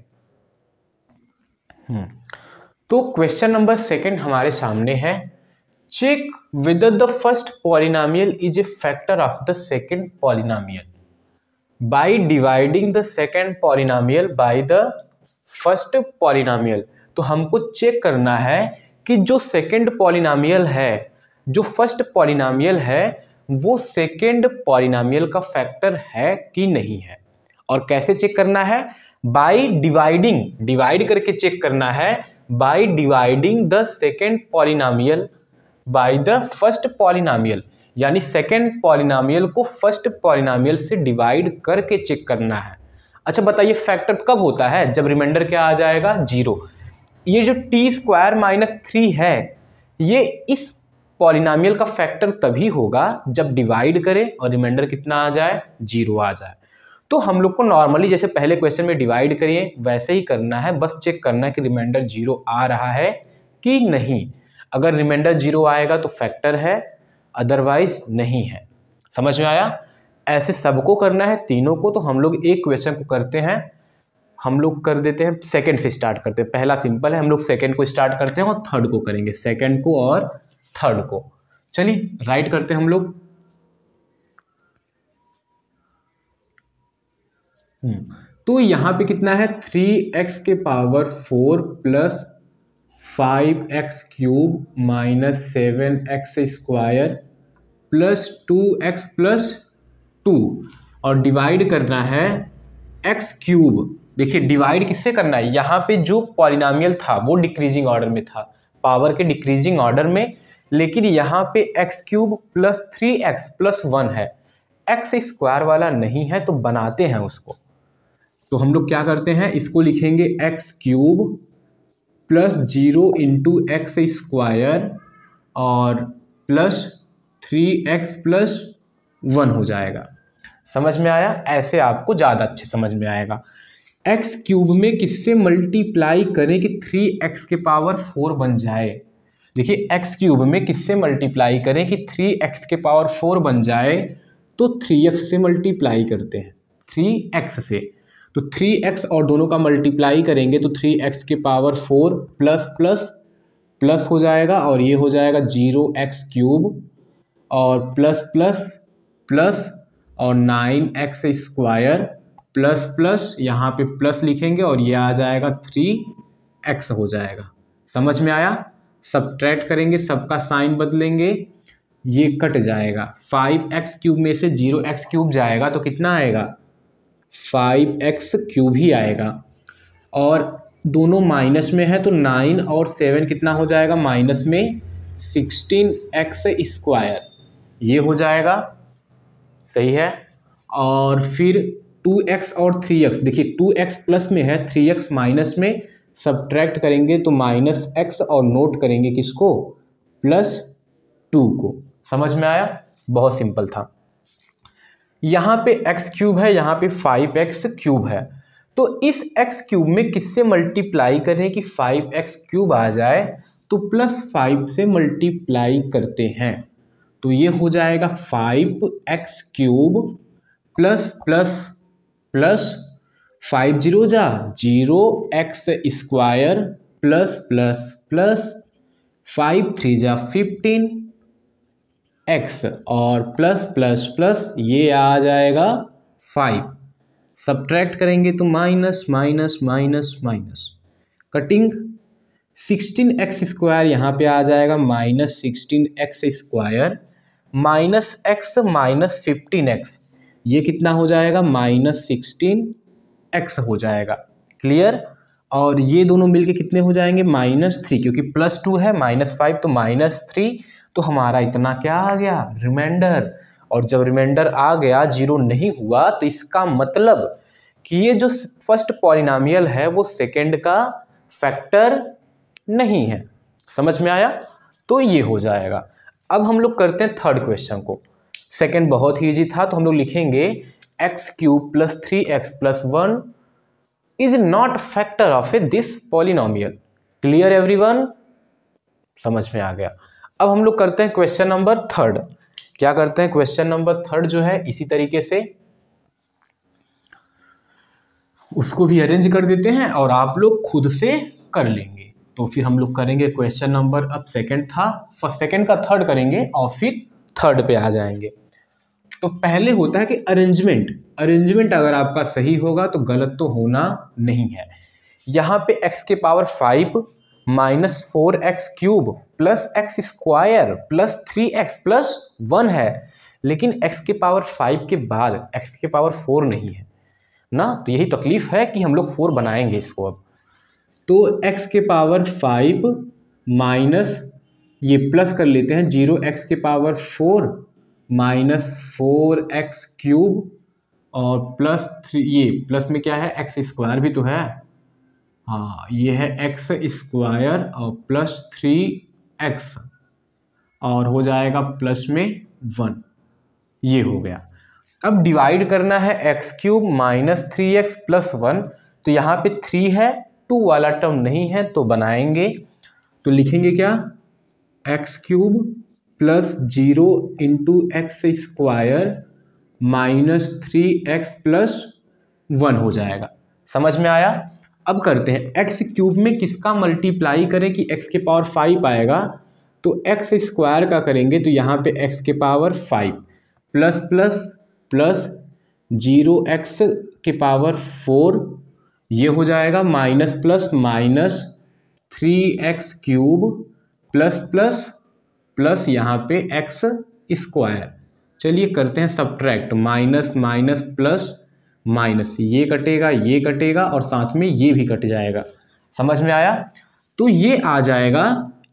[SPEAKER 1] तो क्वेश्चन नंबर सेकेंड हमारे सामने है, check whether the first polynomial is a factor of the second polynomial by dividing the second polynomial by the first polynomial। तो हमको चेक करना है कि जो सेकेंड पॉलिनॉमियल है, जो फर्स्ट पॉलिनॉमियल है, वो सेकेंड पॉलिनॉमियल का फैक्टर है कि नहीं है। और कैसे चेक करना है, बाई डिवाइडिंग, डिवाइड करके चेक करना है, by dividing the second polynomial by the first polynomial, यानी सेकेंड पॉलिनॉमियल को फर्स्ट पॉलिनॉमियल से डिवाइड करके चेक करना है। अच्छा बताइए फैक्टर कब होता है, जब रिमाइंडर क्या आ जाएगा, जीरो। ये जो टी स्क्वायर माइनस थ्री है, ये इस पॉलिनॉमियल का फैक्टर तभी होगा जब डिवाइड करें और रिमाइंडर कितना आ जाए, जीरो आ जाए। तो हम लोग को नॉर्मली जैसे पहले क्वेश्चन में डिवाइड करिए वैसे ही करना है, बस चेक करना है कि रिमाइंडर जीरो आ रहा है कि नहीं। अगर रिमाइंडर जीरो आएगा तो फैक्टर है, अदरवाइज नहीं है। समझ में आया? ऐसे सबको करना है, तीनों को। तो हम लोग एक क्वेश्चन को करते हैं, हम लोग कर देते हैं सेकंड से स्टार्ट करते हैं। पहला सिंपल है, हम लोग सेकंड को स्टार्ट करते हैं और थर्ड को करेंगे, सेकंड को और थर्ड को। चलिए राइट करते हैं हम लोग। तो यहाँ पे कितना है, थ्री एक्स के power four plus five x cube minus seven x square plus two x plus two, और डिवाइड करना है एक्स क्यूब। देखिए डिवाइड किससे करना है, यहाँ पे जो पॉलिनोमियल था वो डिक्रीजिंग ऑर्डर में था, पावर के डिक्रीजिंग ऑर्डर में, लेकिन यहाँ पे x cube plus three x plus one है, एक्स स्क्वायर वाला नहीं है, तो बनाते हैं उसको। तो हम लोग क्या करते हैं, इसको लिखेंगे x cube plus zero into x square और plus three x plus one हो जाएगा। समझ में आया, ऐसे आपको ज़्यादा अच्छे समझ में आएगा। एक्स क्यूब में किससे मल्टीप्लाई करें कि थ्री एक्स के पावर फोर बन जाए। देखिए एक्स क्यूब में किससे मल्टीप्लाई करें कि थ्री एक्स के पावर फोर बन जाए, तो थ्री एक्स से मल्टीप्लाई करते हैं, थ्री एक्स से। तो थ्री एक्स और दोनों का मल्टीप्लाई करेंगे तो थ्री एक्स के power four plus plus plus हो जाएगा, और ये हो जाएगा जीरो एक्स क्यूब और प्लस प्लस प्लस और nine x square plus plus, यहाँ पे प्लस लिखेंगे और ये आ जाएगा थ्री एक्स हो जाएगा। समझ में आया, सब्ट्रैक्ट करेंगे, सबका साइन बदलेंगे, ये कट जाएगा। फाइव एक्स क्यूब में से जीरो एक्स क्यूब जाएगा तो कितना आएगा, फाइव एक्स क्यूब ही आएगा, और दोनों माइनस में है तो नाइन और सेवन कितना हो जाएगा, माइनस में सिक्सटीन एक्स स्क्वायर, ये हो जाएगा। सही है। और फिर टू एक्स और थ्री एक्स, देखिए टू एक्स प्लस में है, थ्री एक्स माइनस में, सब्ट्रैक्ट करेंगे तो माइनस एक्स और नोट करेंगे किसको, प्लस टू को। समझ में आया, बहुत सिंपल था। यहाँ पे एक्स क्यूब है, यहाँ पे फाइव एक्स क्यूब है, तो इस एक्स क्यूब में किससे मल्टीप्लाई करें कि फाइव एक्स क्यूब आ जाए, तो प्लस फाइव से मल्टीप्लाई करते हैं, तो ये हो जाएगा five x cube plus plus plus five zero जा zero x square plus plus plus five three जा फिफ्टीन एक्स और प्लस प्लस प्लस ये आ जाएगा फाइव। सब्ट्रैक्ट करेंगे तो minus minus minus minus, cutting sixteen x square यहाँ पे आ जाएगा minus sixteen x square minus x minus fifteen x, ये कितना हो जाएगा, माइनस सिक्सटीन एक्स हो जाएगा। क्लियर। और ये दोनों मिलके कितने हो जाएंगे, माइनस थ्री, क्योंकि प्लस टू है माइनस फाइव तो माइनस थ्री, तो हमारा इतना क्या आ गया, रिमाइंडर। और जब रिमाइंडर आ गया, जीरो नहीं हुआ, तो इसका मतलब कि ये जो फर्स्ट पॉलिनोमियल है वो सेकंड का फैक्टर नहीं है। समझ में आया, तो ये हो जाएगा। अब हम लोग करते हैं थर्ड क्वेश्चन को। सेकंड बहुत ही ईजी था, तो हम लोग लिखेंगे x cube plus three x plus one is not factor of a this polynomial. Clear everyone, समझ में आ गया। अब हम लोग करते हैं क्वेश्चन नंबर थर्ड। क्या करते हैं, क्वेश्चन नंबर थर्ड जो है इसी तरीके से उसको भी अरेंज कर देते हैं और आप लोग खुद से कर लेंगे। तो फिर हम लोग करेंगे क्वेश्चन नंबर, अब सेकंड था, फर्स्ट सेकंड का थर्ड करेंगे और फिर थर्ड पे आ जाएंगे। तो पहले होता है कि अरेंजमेंट, अरेंजमेंट अगर आपका सही होगा तो गलत तो होना नहीं है। यहाँ पे x के power five minus four x cube plus x square plus three x plus one है, लेकिन x के पावर फाइव के बाद x के पावर फोर नहीं है ना, तो यही तकलीफ है कि हम लोग फोर बनाएंगे इसको। अब तो x के पावर फाइव माइनस ये प्लस कर लेते हैं, जीरो एक्स के power four minus four x cube और प्लस थ्री, ये प्लस में क्या है, एक्स स्क्वायर भी तो है, हाँ ये है एक्स स्क्वायर और प्लस थ्री एक्स और हो जाएगा प्लस में वन, ये हो गया। अब डिवाइड करना है x cube minus three x plus one, तो यहाँ पे थ्री है, टू वाला टर्म नहीं है तो बनाएंगे, तो लिखेंगे क्या, x cube plus zero into x square minus three x plus one हो जाएगा। समझ में आया। अब करते हैं एक्स क्यूब में किसका मल्टीप्लाई करें कि एक्स के पावर फाइव आएगा, तो एक्स स्क्वायर का करेंगे तो यहाँ पे एक्स के power five plus plus plus zero x के पावर फोर, ये हो जाएगा minus plus minus three x cube plus plus plus यहाँ पे एक्स स्क्वायर। चलिए करते हैं subtract, minus minus plus minus, ये कटेगा ये कटेगा और साथ में ये भी कट जाएगा। समझ में आया। तो ये आ जाएगा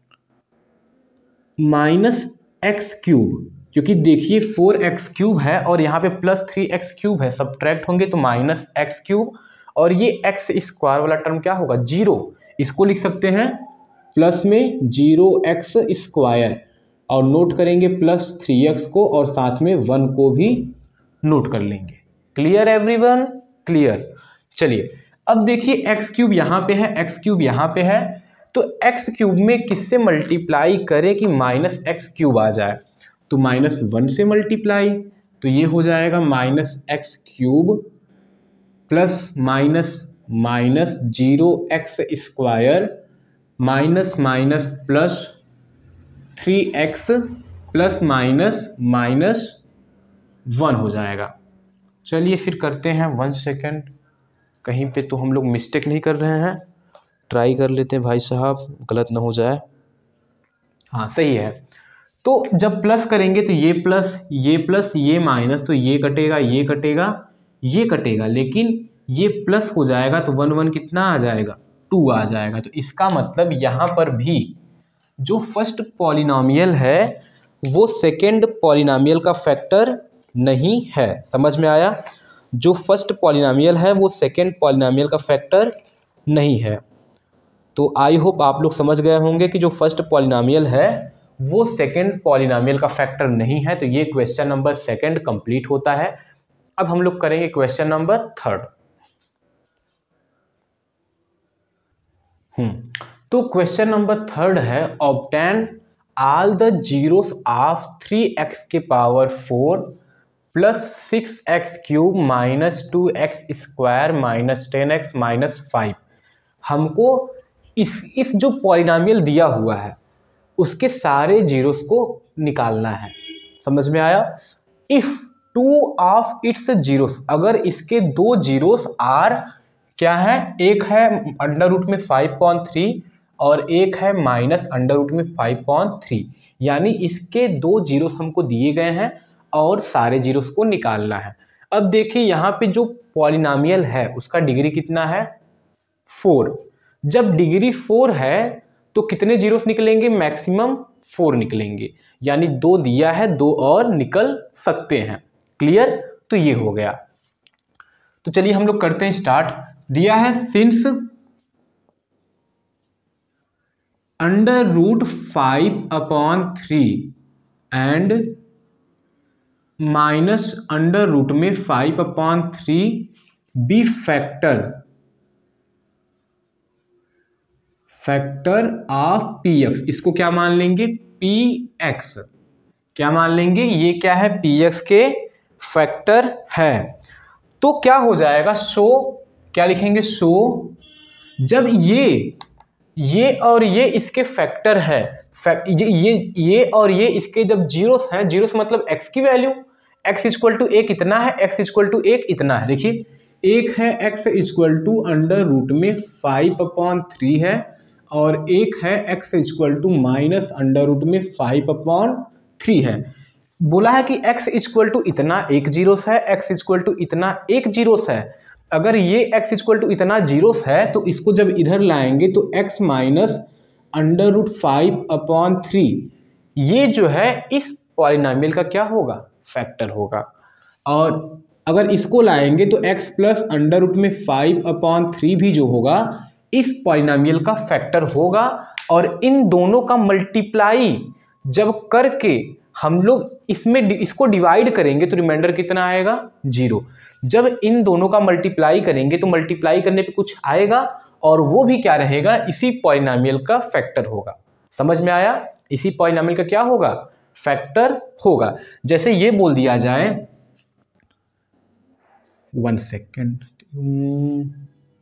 [SPEAKER 1] माइनस एक्स क्यूब, क्योंकि देखिए फोर एक्स क्यूब है और यहाँ पे प्लस थ्री एक्स क्यूब है, सब्ट्रैक्ट होंगे तो माइनस एक्स क्यूब, और ये एक्स स्क्वायर वाला टर्म क्या होगा, जीरो। इसको लिख सकते हैं प्लस में जीरो एक्स स्क्वायर, और नोट करेंगे प्लस थ्री एक्स को और साथ में वन को भी नोट कर लेंगे। Clear everyone, clear. चलिए अब देखिए एक्स क्यूब यहाँ पे है, एक्स क्यूब यहाँ पे है, तो एक्स क्यूब में किससे मल्टीप्लाई करें कि माइनस एक्स क्यूब आ जाए, तो माइनस वन से मल्टीप्लाई, तो ये हो जाएगा minus x cube plus minus minus zero x square minus minus plus three x plus minus minus one हो जाएगा। चलिए फिर करते हैं, वन सेकेंड, कहीं पे तो हम लोग मिस्टेक नहीं कर रहे हैं, ट्राई कर लेते हैं भाई साहब, गलत ना हो जाए। हाँ सही है। तो जब प्लस करेंगे तो ये प्लस ये प्लस ये माइनस, तो ये कटेगा ये कटेगा ये कटेगा, लेकिन ये प्लस हो जाएगा तो वन वन कितना आ जाएगा, टू आ जाएगा। तो इसका मतलब यहाँ पर भी जो फर्स्ट पॉलिनोमियल है वो सेकेंड पॉलिनोमियल का फैक्टर नहीं है। समझ में आया। जो फर्स्ट पॉलिनोमियल है वो सेकेंड पॉलिनोमियल का फैक्टर नहीं है। तो आई होप आप लोग समझ गए होंगे कि जो फर्स्ट पॉलिनोमियल है वो सेकेंड पॉलिनोमियल का फैक्टर नहीं है। तो ये क्वेश्चन नंबर सेकेंड कंप्लीट होता है। अब हम लोग करेंगे क्वेश्चन नंबर थर्ड। हम्म तो क्वेश्चन नंबर थर्ड है, obtain all the zeros of three x के power four plus six x cube minus two x square minus ten x minus five. हमको इस इस जो पॉलिनोमियल दिया हुआ है उसके सारे जीरोस को निकालना है। समझ में आया। If two of its zeros, अगर इसके दो जीरोस आर क्या है, एक है अंडर रूट में फाइव पॉइंट थ्री और एक है माइनस अंडर रूट में फाइव पॉइंट थ्री, यानी इसके दो जीरोस हमको दिए गए हैं और सारे जीरोस को निकालना है। अब देखिए यहाँ पे जो पॉलिनोमियल है उसका डिग्री कितना है, फोर। जब डिग्री फोर है तो कितने जीरोस निकलेंगे, मैक्सिमम फोर निकलेंगे, यानी दो दिया है, दो और निकल सकते हैं। क्लियर। तो ये हो गया। तो चलिए हम लोग करते हैं स्टार्ट। दिया है since under root five upon three and minus under root में five upon three be factor factor of p x, इसको क्या मान लेंगे, पी एक्स। क्या मान लेंगे, ये क्या है, पी एक्स के फैक्टर है। तो क्या हो जाएगा, सो क्या लिखेंगे, सो जब ये ये और ये इसके फैक्टर है, फैक्ट ये ये ये और ये इसके जब जीरोस हैं, जीरोस मतलब एक्स की वैल्यू, एक्स इक्वल टू एक इतना है, एक्स इक्वल टू एक इतना है। देखिए एक है x equal to under root में फाइव अपॉन थ्री है और एक है x equal to minus under root में फाइव अपॉन थ्री है। बोला है कि एक्स इक्वल टू इतना एक जीरोस है, एक्स इक्वल टू इतना एक जीरोस है। अगर ये x इक्वल टू इतना जीरोस है तो इसको जब इधर लाएंगे तो x minus under root five upon three, ये जो है इस पॉलिनोमियल का क्या होगा, फैक्टर होगा। और अगर इसको लाएंगे तो x प्लस अंडर रूट में फाइव अपॉन थ्री भी जो होगा इस पॉलिनोमियल का फैक्टर होगा। और इन दोनों का मल्टीप्लाई जब करके हम लोग इसमें इसको डिवाइड करेंगे तो रिमाइंडर कितना आएगा, जीरो। जब इन दोनों का मल्टीप्लाई करेंगे तो मल्टीप्लाई करने पे कुछ आएगा और वो भी क्या रहेगा, इसी पॉलिनोमियल का फैक्टर होगा। समझ में आया। इसी पॉलिनोमियल का क्या होगा, फैक्टर होगा। जैसे ये बोल दिया जाए, वन सेकेंड,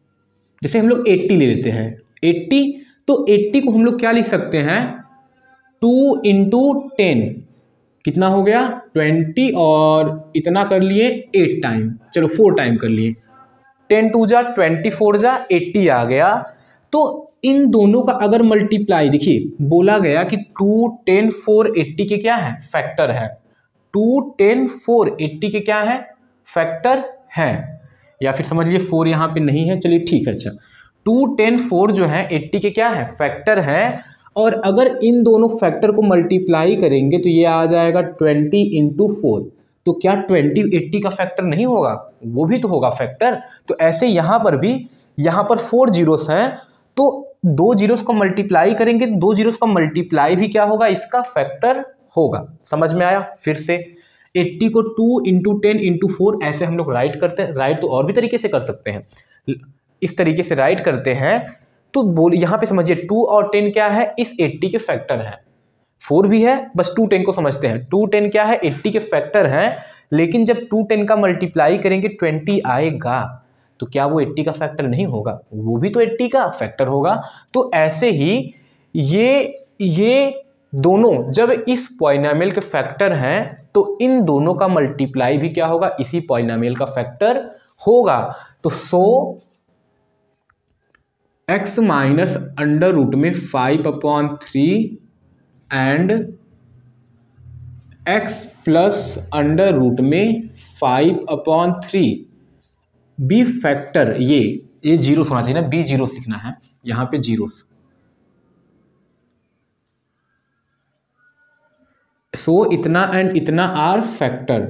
[SPEAKER 1] जैसे हम लोग एट्टी ले लेते हैं, एट्टी, तो एट्टी को हम लोग क्या लिख सकते हैं, टू इंटू टेन, कितना हो गया ट्वेंटी, और इतना कर लिए एट टाइम, चलो फोर टाइम कर लिए, टेन टू जा ट्वेंटी, फोर जा एट्टी आ गया। तो इन दोनों का अगर मल्टीप्लाई, देखिए बोला गया कि टू टेन फोर एट्टी के क्या है, फैक्टर है, टू टेन फोर एट्टी के क्या है, फैक्टर है, या फिर समझ लीजिए फोर यहाँ पे नहीं है, चलिए ठीक है, अच्छा टू टेन फोर जो है एट्टी के क्या है, फैक्टर है। और अगर इन दोनों फैक्टर को मल्टीप्लाई करेंगे तो ये आ जाएगा ट्वेंटी इंटू फोर, तो क्या ट्वेंटी एट्टी का फैक्टर नहीं होगा, वो भी तो होगा फैक्टर। तो ऐसे यहाँ पर भी, यहाँ पर फोर जीरोस हैं, तो दो जीरोस को मल्टीप्लाई करेंगे तो दो जीरोस का मल्टीप्लाई भी क्या होगा, इसका फैक्टर होगा। समझ में आया? फिर से एट्टी को two into ten into four ऐसे हम लोग राइट करते हैं, राइट तो और भी तरीके से कर सकते हैं, इस तरीके से राइट करते हैं। तो बोल यहाँ पे समझिए टू और टेन क्या है, इस एट्टी के फैक्टर है, फोर भी है, बस टू टेन को समझते हैं, टू टेन क्या है, एट्टी के फैक्टर है। लेकिन जब टू टेन का मल्टीप्लाई करेंगे ट्वेंटी आएगा, तो क्या वो एट्टी का फैक्टर नहीं होगा, वो भी तो एट्टी का फैक्टर होगा। तो ऐसे ही ये ये दोनों जब इस पॉलिनोमियल के फैक्टर हैं तो इन दोनों का मल्टीप्लाई भी क्या होगा, इसी पॉलिनोमियल का फैक्टर होगा। तो so x minus under root में five upon three and x plus under root में five upon three be factor, ये ये जीरो होना चाहिए ना, बी जीरो लिखना है यहाँ पे, जीरो। सो इतना एंड इतना are factor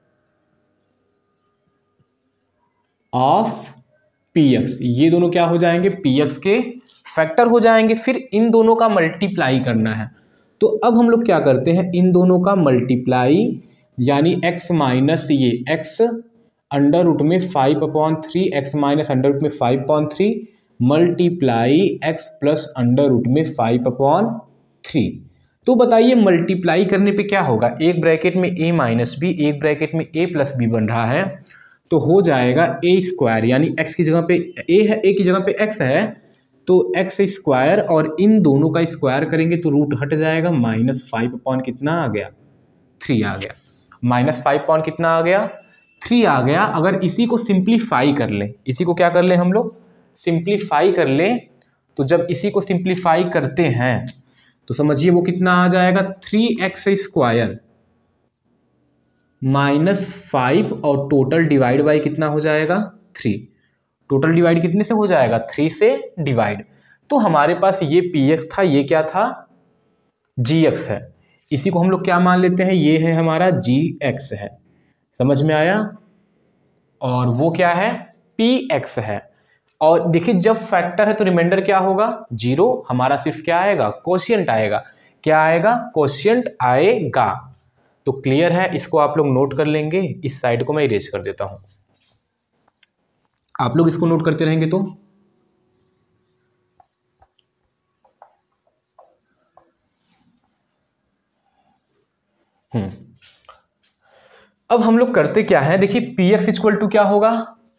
[SPEAKER 1] of p x, ये दोनों क्या हो जाएंगे, पी एक्स के फैक्टर हो जाएंगे। फिर इन दोनों का मल्टीप्लाई करना है, तो अब हम लोग क्या करते हैं, इन दोनों का मल्टीप्लाई, यानी x माइनस ये x अंडर रूट में five upon three, x minus under root में five upon three multiply x plus under root में फाइव अपॉन थ्री। तो बताइए मल्टीप्लाई करने पे क्या होगा, एक ब्रैकेट में a माइनस बी, एक ब्रैकेट में a प्लस बी बन रहा है, तो हो जाएगा ए स्क्वायर, यानी x की जगह पे a है, a की जगह पे x है, तो x स्क्वायर, और इन दोनों का स्क्वायर करेंगे तो रूट हट जाएगा, माइनस फाइव अपॉन कितना आ गया, थ्री आ गया, माइनस फाइव अपॉन कितना आ गया, थ्री आ गया। अगर इसी को सिंप्लीफाई कर ले, इसी को क्या कर ले हम लोग, सिंप्लीफाई कर ले, तो जब इसी को सिंप्लीफाई करते हैं तो समझिए वो कितना आ जाएगा, three x square minus five, और टोटल डिवाइड बाई कितना हो जाएगा, थ्री। टोटल डिवाइड कितने से हो जाएगा, थ्री से डिवाइड। तो हमारे पास ये पी एक्स था, ये क्या था, जी एक्स है, इसी को हम लोग क्या मान लेते हैं, ये है हमारा जी एक्स है। समझ में आया? और वो क्या है, पी एक्स है। और देखिए जब फैक्टर है तो रिमाइंडर क्या होगा, जीरो, हमारा सिर्फ क्या आएगा, कोशिएंट आएगा, क्या आएगा, कोशिएंट आएगा। तो क्लियर है, इसको आप लोग नोट कर लेंगे, इस साइड को मैं इरेज कर देता हूं, आप लोग इसको नोट करते रहेंगे तो हम्म अब हम लोग करते क्या है, देखिए पी एक्स इक्वल टू क्या होगा,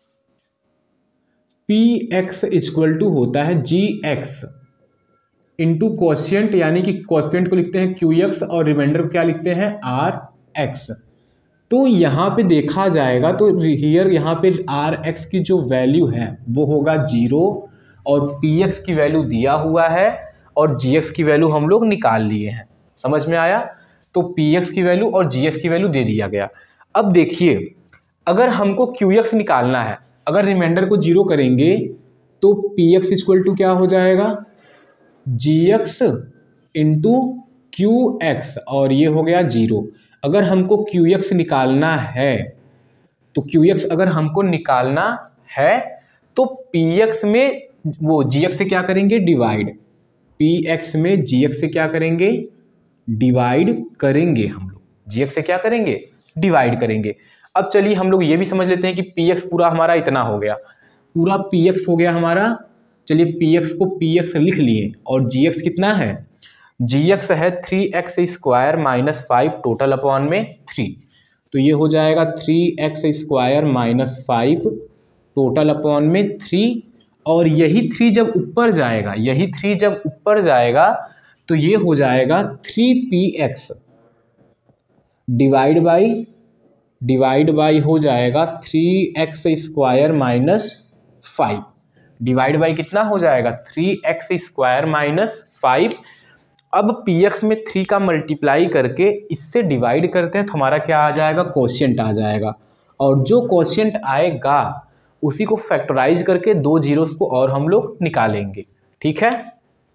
[SPEAKER 1] पी एक्स इक्वल टू होता है जी एक्स इंटू क्वोशिएंट, यानी कि क्वोशिएंट को लिखते हैं क्यू एक्स और रिमाइंडर को क्या लिखते हैं, आर एक्स। तो यहाँ पे देखा जाएगा तो हियर यहाँ पे आर एक्स की जो वैल्यू है वो होगा जीरो, और पी एक्स की वैल्यू दिया हुआ है, और जी एक्स की वैल्यू हम लोग निकाल लिए हैं। समझ में आया? तो पी एक्स की वैल्यू और जी एक्स की वैल्यू दे दिया गया। अब देखिए अगर हमको क्यू एक्स निकालना है, अगर रिमाइंडर को जीरो करेंगे तो पी एक्स इक्वल टू क्या हो जाएगा, जी एक्स इंटू क्यू एक्स, और ये हो गया जीरो। अगर हमको क्यू एक्स निकालना है तो क्यू एक्स अगर हमको निकालना है तो पी एक्स में वो जी एक्स से क्या करेंगे, डिवाइड, पी एक्स में जी एक्स से क्या करेंगे, डिवाइड करेंगे हम लोग, जी एक्स से क्या करेंगे, डिवाइड करेंगे। अब चलिए हम लोग ये भी समझ लेते हैं कि पी एक्स पूरा हमारा इतना हो गया, पूरा पी एक्स हो गया हमारा। चलिए पी एक्स को पी एक्स लिख लिए, और जी एक्स कितना है, जी एक्स है three x square minus five total upon में थ्री, तो ये हो जाएगा three x square minus five total upon में थ्री, और यही थ्री जब ऊपर जाएगा, यही थ्री जब ऊपर जाएगा तो ये हो जाएगा three P X divide by divide by हो जाएगा three x square minus five, divide by कितना हो जाएगा three x square minus five. अब पी एक्स में थ्री का मल्टीप्लाई करके इससे डिवाइड करते हैं तो हमारा क्या आ जाएगा, कोशिएंट आ जाएगा, और जो कोशिएंट आएगा उसी को फैक्टराइज करके दो जीरोस को और हम लोग निकालेंगे। ठीक है,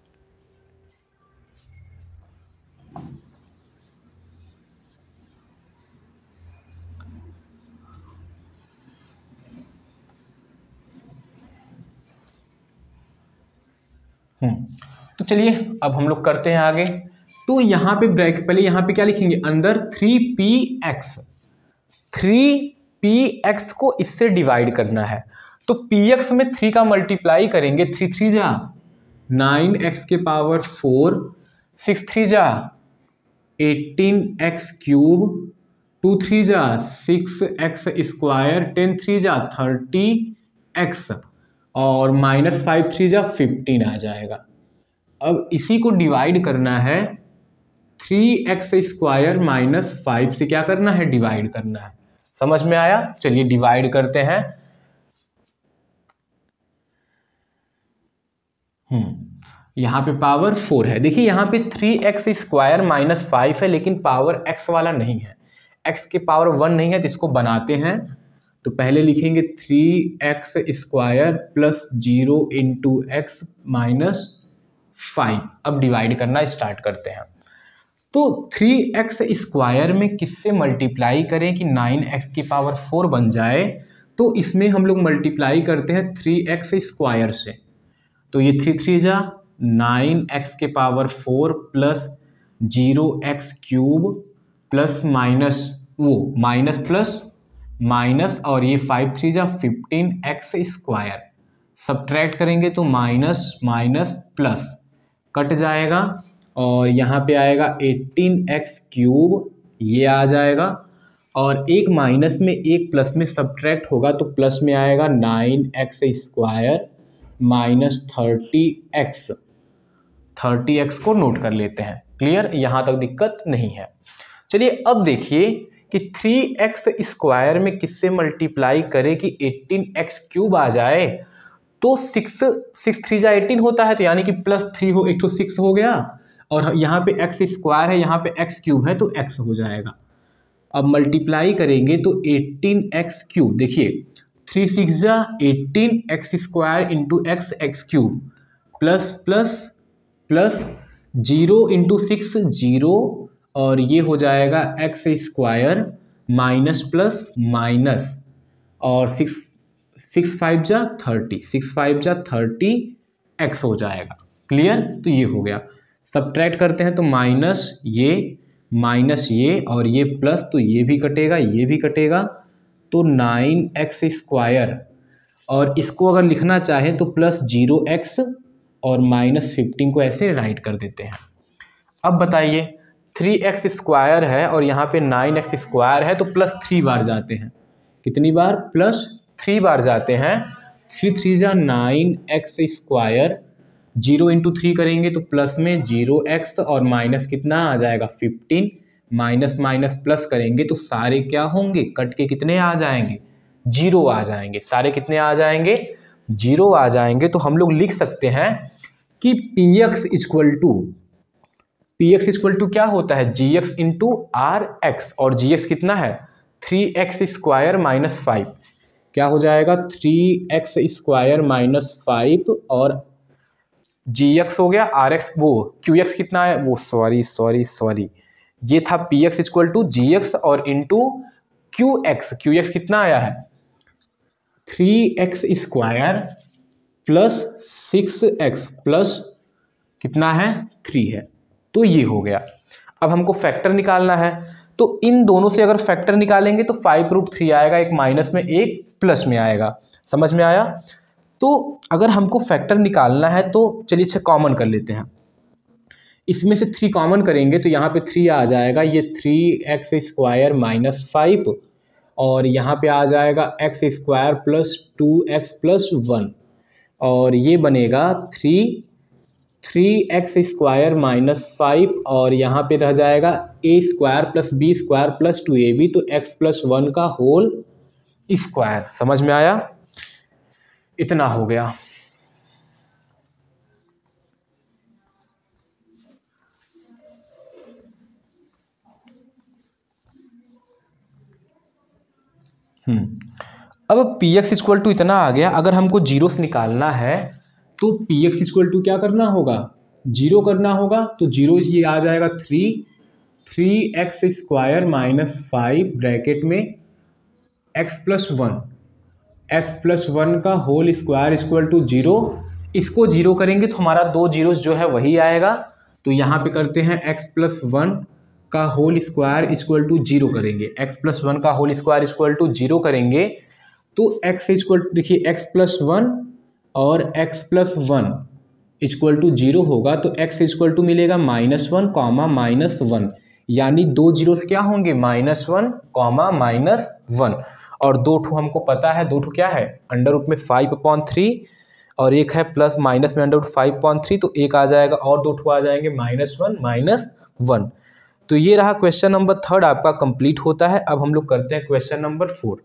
[SPEAKER 1] हम्म तो चलिए अब हम लोग करते हैं आगे। तो यहाँ पे ब्रैकेट, पहले यहाँ पे क्या लिखेंगे, अंदर three P X, three P x को इससे डिवाइड करना है। तो पी एक्स में थ्री का मल्टीप्लाई करेंगे, थ्री थ्री जा नाइन एक्स के पावर फोर, सिक्स थ्री जा eighteen X cube, two three जा six X square, ten three जा थर्टी एक्स, और माइनस फाइव थ्री जा फिफ्टीन आ जाएगा। अब इसी को डिवाइड करना है, three x square minus five से क्या करना है, डिवाइड करना है। समझ में आया? चलिए डिवाइड करते हैं। हम्म यहाँ पे पावर फोर है, देखिए यहाँ पे three x square minus five है लेकिन पावर एक्स वाला नहीं है, एक्स के पावर वन नहीं है, तो इसको बनाते हैं। तो पहले लिखेंगे three x square plus zero into x minus five. अब डिवाइड करना स्टार्ट करते हैं। तो थ्री एक्स स्क्वायर में किससे मल्टीप्लाई करें कि नाइन एक्स की पावर फोर बन जाए, तो इसमें हम लोग मल्टीप्लाई करते हैं थ्री एक्स स्क्वायर से। तो ये थ्री थ्री जा नाइन एक्स के power four plus zero x cube plus minus वो माइनस प्लस माइनस, और ये फाइव थ्री जा फिफ्टीन एक्स स्क्वायर, सब्ट्रैक्ट करेंगे तो माइनस माइनस प्लस कट जाएगा, और यहाँ पे आएगा एटीन एक्स क्यूब, ये आ जाएगा, और एक माइनस में एक प्लस में सब्ट्रैक्ट होगा तो प्लस में आएगा nine x square minus thirty X, thirty X को नोट कर लेते हैं। क्लियर, यहाँ तक दिक्कत नहीं है। चलिए अब देखिए कि थ्री एक्स स्क्वायर में किससे मल्टीप्लाई करें कि एटीन एक्स क्यूब आ जाए, तो सिक्स सिक्स थ्री जा एटीन होता है, तो यानी कि प्लस थ्री हो, एक तो सिक्स हो गया, और यहाँ पे एक्स स्क्वायर है, यहाँ पे एक्स क्यूब है तो एक्स हो जाएगा। अब मल्टीप्लाई करेंगे तो एटीन एक्स क्यूब, देखिए थ्री सिक्स जा eighteen X square into X X cube plus plus plus zero into six zero, और ये हो जाएगा X square minus plus minus, और सिक्स सिक्स फाइव जा थर्टी, सिक्स फाइव जा थर्टी एक्स हो जाएगा। क्लियर, तो ये हो गया। सब्ट्रैक्ट करते हैं तो माइनस ये माइनस ये और ये प्लस, तो ये भी कटेगा ये भी कटेगा, तो नाइन एक्स स्क्वायर, और इसको अगर लिखना चाहें तो प्लस जीरो एक्स और माइनस फिफ्टीन को ऐसे राइट कर देते हैं। अब बताइए थ्री एक्स स्क्वायर है और यहाँ पे नाइन एक्स स्क्वायर है, तो प्लस थ्री बार जाते हैं, कितनी बार, प्लस थ्री बार जाते हैं। थ्री थ्री जा nine x square, zero into three करेंगे तो प्लस में जीरो एक्स और माइनस कितना आ जाएगा फिफ्टीन, माइनस माइनस प्लस करेंगे तो सारे क्या होंगे, कट के कितने आ जाएंगे, जीरो आ जाएंगे, सारे कितने आ जाएंगे, जीरो आ जाएंगे। तो हम लोग लिख सकते हैं कि P x equal to P x equal to क्या होता है, जी एक्स इंटू आर एक्स, और जी एक्स कितना है three x square minus five, क्या हो जाएगा three x square minus five, और जी एक्स हो गया, आर एक्स वो क्यू एक्स कितना है वो सॉरी सॉरी सॉरी ये था P x equal to G X और into Q X, Q X कितना आया है three x square plus six X plus कितना है थ्री है, तो ये हो गया। अब हमको फैक्टर निकालना है, तो इन दोनों से अगर फैक्टर निकालेंगे तो फाइव रूट थ्री आएगा, एक माइनस में एक प्लस में आएगा। समझ में आया? तो अगर हमको फैक्टर निकालना है तो चलिए अच्छा कॉमन कर लेते हैं, इसमें से थ्री कॉमन करेंगे तो यहाँ पे थ्री आ जाएगा, ये three x square minus five, और यहाँ पे आ जाएगा X square plus two x plus one, और ये बनेगा three three x square minus five और यहाँ पे रह जाएगा A square plus B square plus two A B, तो एक्स प्लस वन का होल स्क्वायर। समझ में आया? इतना हो गया। हम्म अब पी एक्स इक्वल टू इतना आ गया। अगर हमको जीरो से निकालना है तो पी एक्स इक्वल टू क्या करना होगा? जीरो करना होगा। तो जीरो ये आ जाएगा three three x square minus five bracket में X plus one X plus one का whole square equal to zero. इसको जीरो करेंगे तो हमारा दो जीरोस जो है वही आएगा। तो यहाँ पे करते हैं एक्स प्लस वन का whole square equal to zero करेंगे। एक्स प्लस वन का whole square equal to zero करेंगे तो एक्स इक्वल देखिए एक्स प्लस वन और X plus one equal to zero होगा तो एक्स इक्वल टू मिलेगा minus one comma minus one, यानी दो जीरोस क्या होंगे? Minus one comma minus one. और दो ठो हमको पता है, दो ठो क्या है? अंडर रूट में फाइव अपॉन थ्री और एक है प्लस माइनस में under root five upon three, तो एक आ जाएगा और दो ठो आ जाएंगे माइनस वन माइनस वन। तो ये रहा क्वेश्चन नंबर थर्ड आपका कंप्लीट होता है। अब हम लोग करते हैं क्वेश्चन नंबर फोर।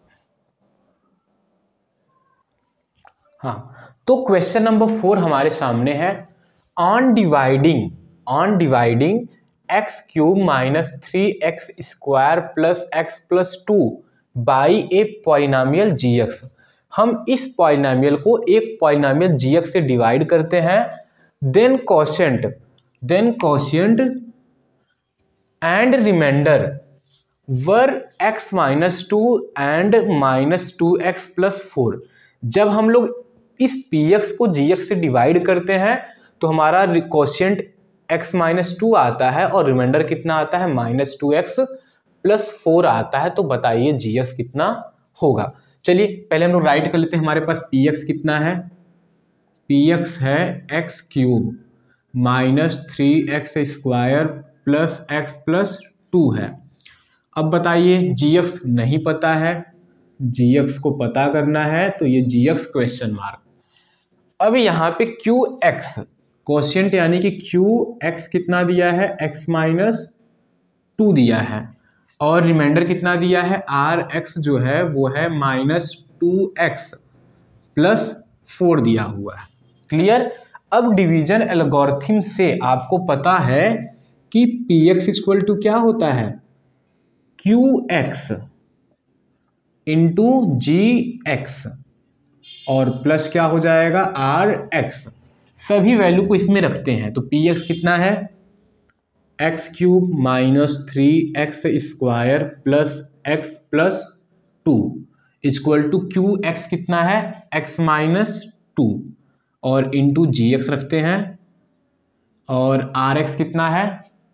[SPEAKER 1] हाँ, तो क्वेश्चन नंबर फोर हमारे सामने है। On dividing on dividing X cube minus three x square plus X plus two by A polynomial ji X. हम इस पॉलिनोमियल को एक पॉलिनोमियल जी एक्स से डिवाइड करते हैं। Then quotient then quotient and remainder were X minus two and minus two x plus four. जब हम लोग इस पी एक्स को जी एक्स से डिवाइड करते हैं तो हमारा कोशेंट एक्स माइनस टू आता है और रिमाइंडर कितना आता है? Minus two x plus four आता है। तो बताइए जी एक्स कितना होगा? चलिए पहले हम लोग राइट कर लेते हैं। हमारे पास पी एक्स कितना है? पी एक्स है x cube minus three x square plus X plus two है। अब बताइए जी एक्स नहीं पता है, जी एक्स को पता करना है तो ये जी एक्स क्वेश्चन मार्क। अब यहाँ पे क्यू एक्स कोशेंट यानी कि क्यू एक्स कितना दिया है? एक्स माइनस टू दिया है और रिमाइंडर कितना दिया है? आर एक्स जो है वो है minus two x plus four दिया हुआ है। क्लियर? अब डिवीजन एल्गोरिथम से आपको पता है कि पी एक्स इक्वल टू क्या होता है? Q X into G X और प्लस क्या हो जाएगा? Are x. सभी वैल्यू को इसमें रखते हैं तो पी एक्स कितना है? X cube minus three x square plus X plus two equal to Q X कितना है? एक्स माइनस टू और इंटू जी एक्स रखते हैं और आर एक्स कितना है?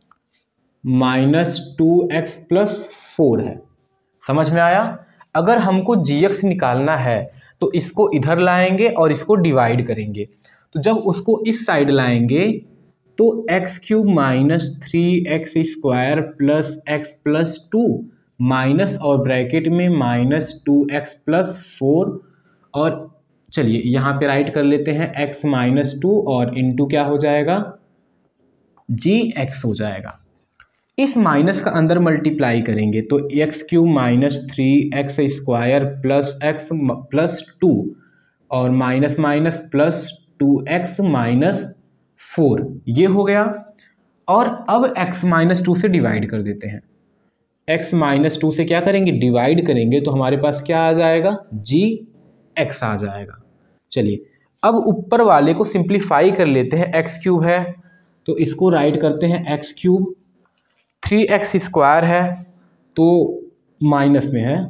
[SPEAKER 1] Minus two x plus four है। समझ में आया? अगर हमको जी एक्स निकालना है तो इसको इधर लाएंगे और इसको डिवाइड करेंगे। तो जब उसको इस साइड लाएंगे तो x cube minus three x square plus X plus two minus और ब्रैकेट में minus two x plus four और चलिए यहाँ पे राइट कर लेते हैं एक्स माइनस टू और इंटू क्या हो जाएगा? जी एक्स हो जाएगा। इस माइनस का अंदर मल्टीप्लाई करेंगे तो x cube minus three x square plus X plus two और minus minus plus two X minus four, ये हो गया। और अब x माइनस टू से डिवाइड कर देते हैं। x माइनस टू से क्या करेंगे? डिवाइड करेंगे तो हमारे पास क्या आ जाएगा? जी एक्स आ जाएगा। चलिए अब ऊपर वाले को सिंप्लीफाई कर लेते हैं। एक्स क्यूब है तो इसको राइट करते हैं X cube, three x square है तो माइनस में है,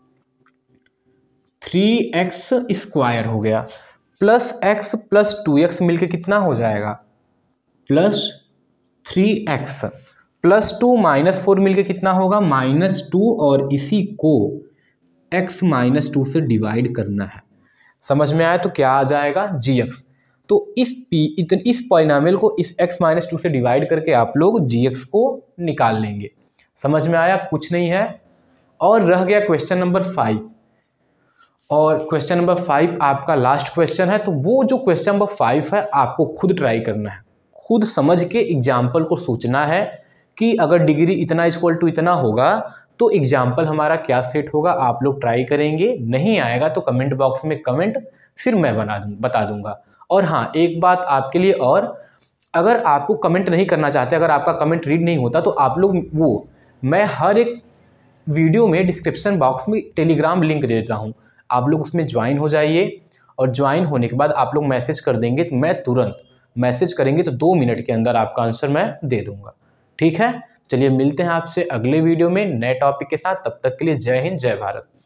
[SPEAKER 1] थ्री एक्स स्क्वायर हो गया plus X plus two X मिलके कितना हो जाएगा? Plus three x plus two minus four मिलके कितना होगा? माइनस टू और इसी को x माइनस टू से डिवाइड करना है। समझ में आया? तो क्या आ जाएगा? जी एक्स। तो इस पी इतन इस पॉलिनोमियल को इस x माइनस टू से डिवाइड करके आप लोग जी एक्स को निकाल लेंगे। समझ में आया? कुछ नहीं है। और रह गया क्वेश्चन नंबर फाइव। और क्वेश्चन नंबर फाइव आपका लास्ट क्वेश्चन है, तो वो जो क्वेश्चन नंबर फाइव है आपको खुद ट्राई करना है, खुद समझ के एग्जाम्पल को सोचना है कि अगर डिग्री इतना इक्वल टू इतना होगा तो एग्जाम्पल हमारा क्या सेट होगा। आप लोग ट्राई करेंगे, नहीं आएगा तो कमेंट बॉक्स में कमेंट फिर मैं बना दूँ बता दूंगा। और हाँ, एक बात आपके लिए और, अगर आपको कमेंट नहीं करना चाहते, अगर आपका कमेंट रीड नहीं होता तो आप लोग वो, मैं हर एक वीडियो में डिस्क्रिप्शन बॉक्स में टेलीग्राम लिंक दे देता हूँ, आप लोग उसमें ज्वाइन हो जाइए। और ज्वाइन होने के बाद आप लोग मैसेज कर देंगे तो मैं तुरंत मैसेज करेंगे तो दो मिनट के अंदर आपका आंसर मैं दे दूंगा। ठीक है, चलिए मिलते हैं आपसे अगले वीडियो में नए टॉपिक के साथ। तब तक के लिए जय हिंद, जय भारत।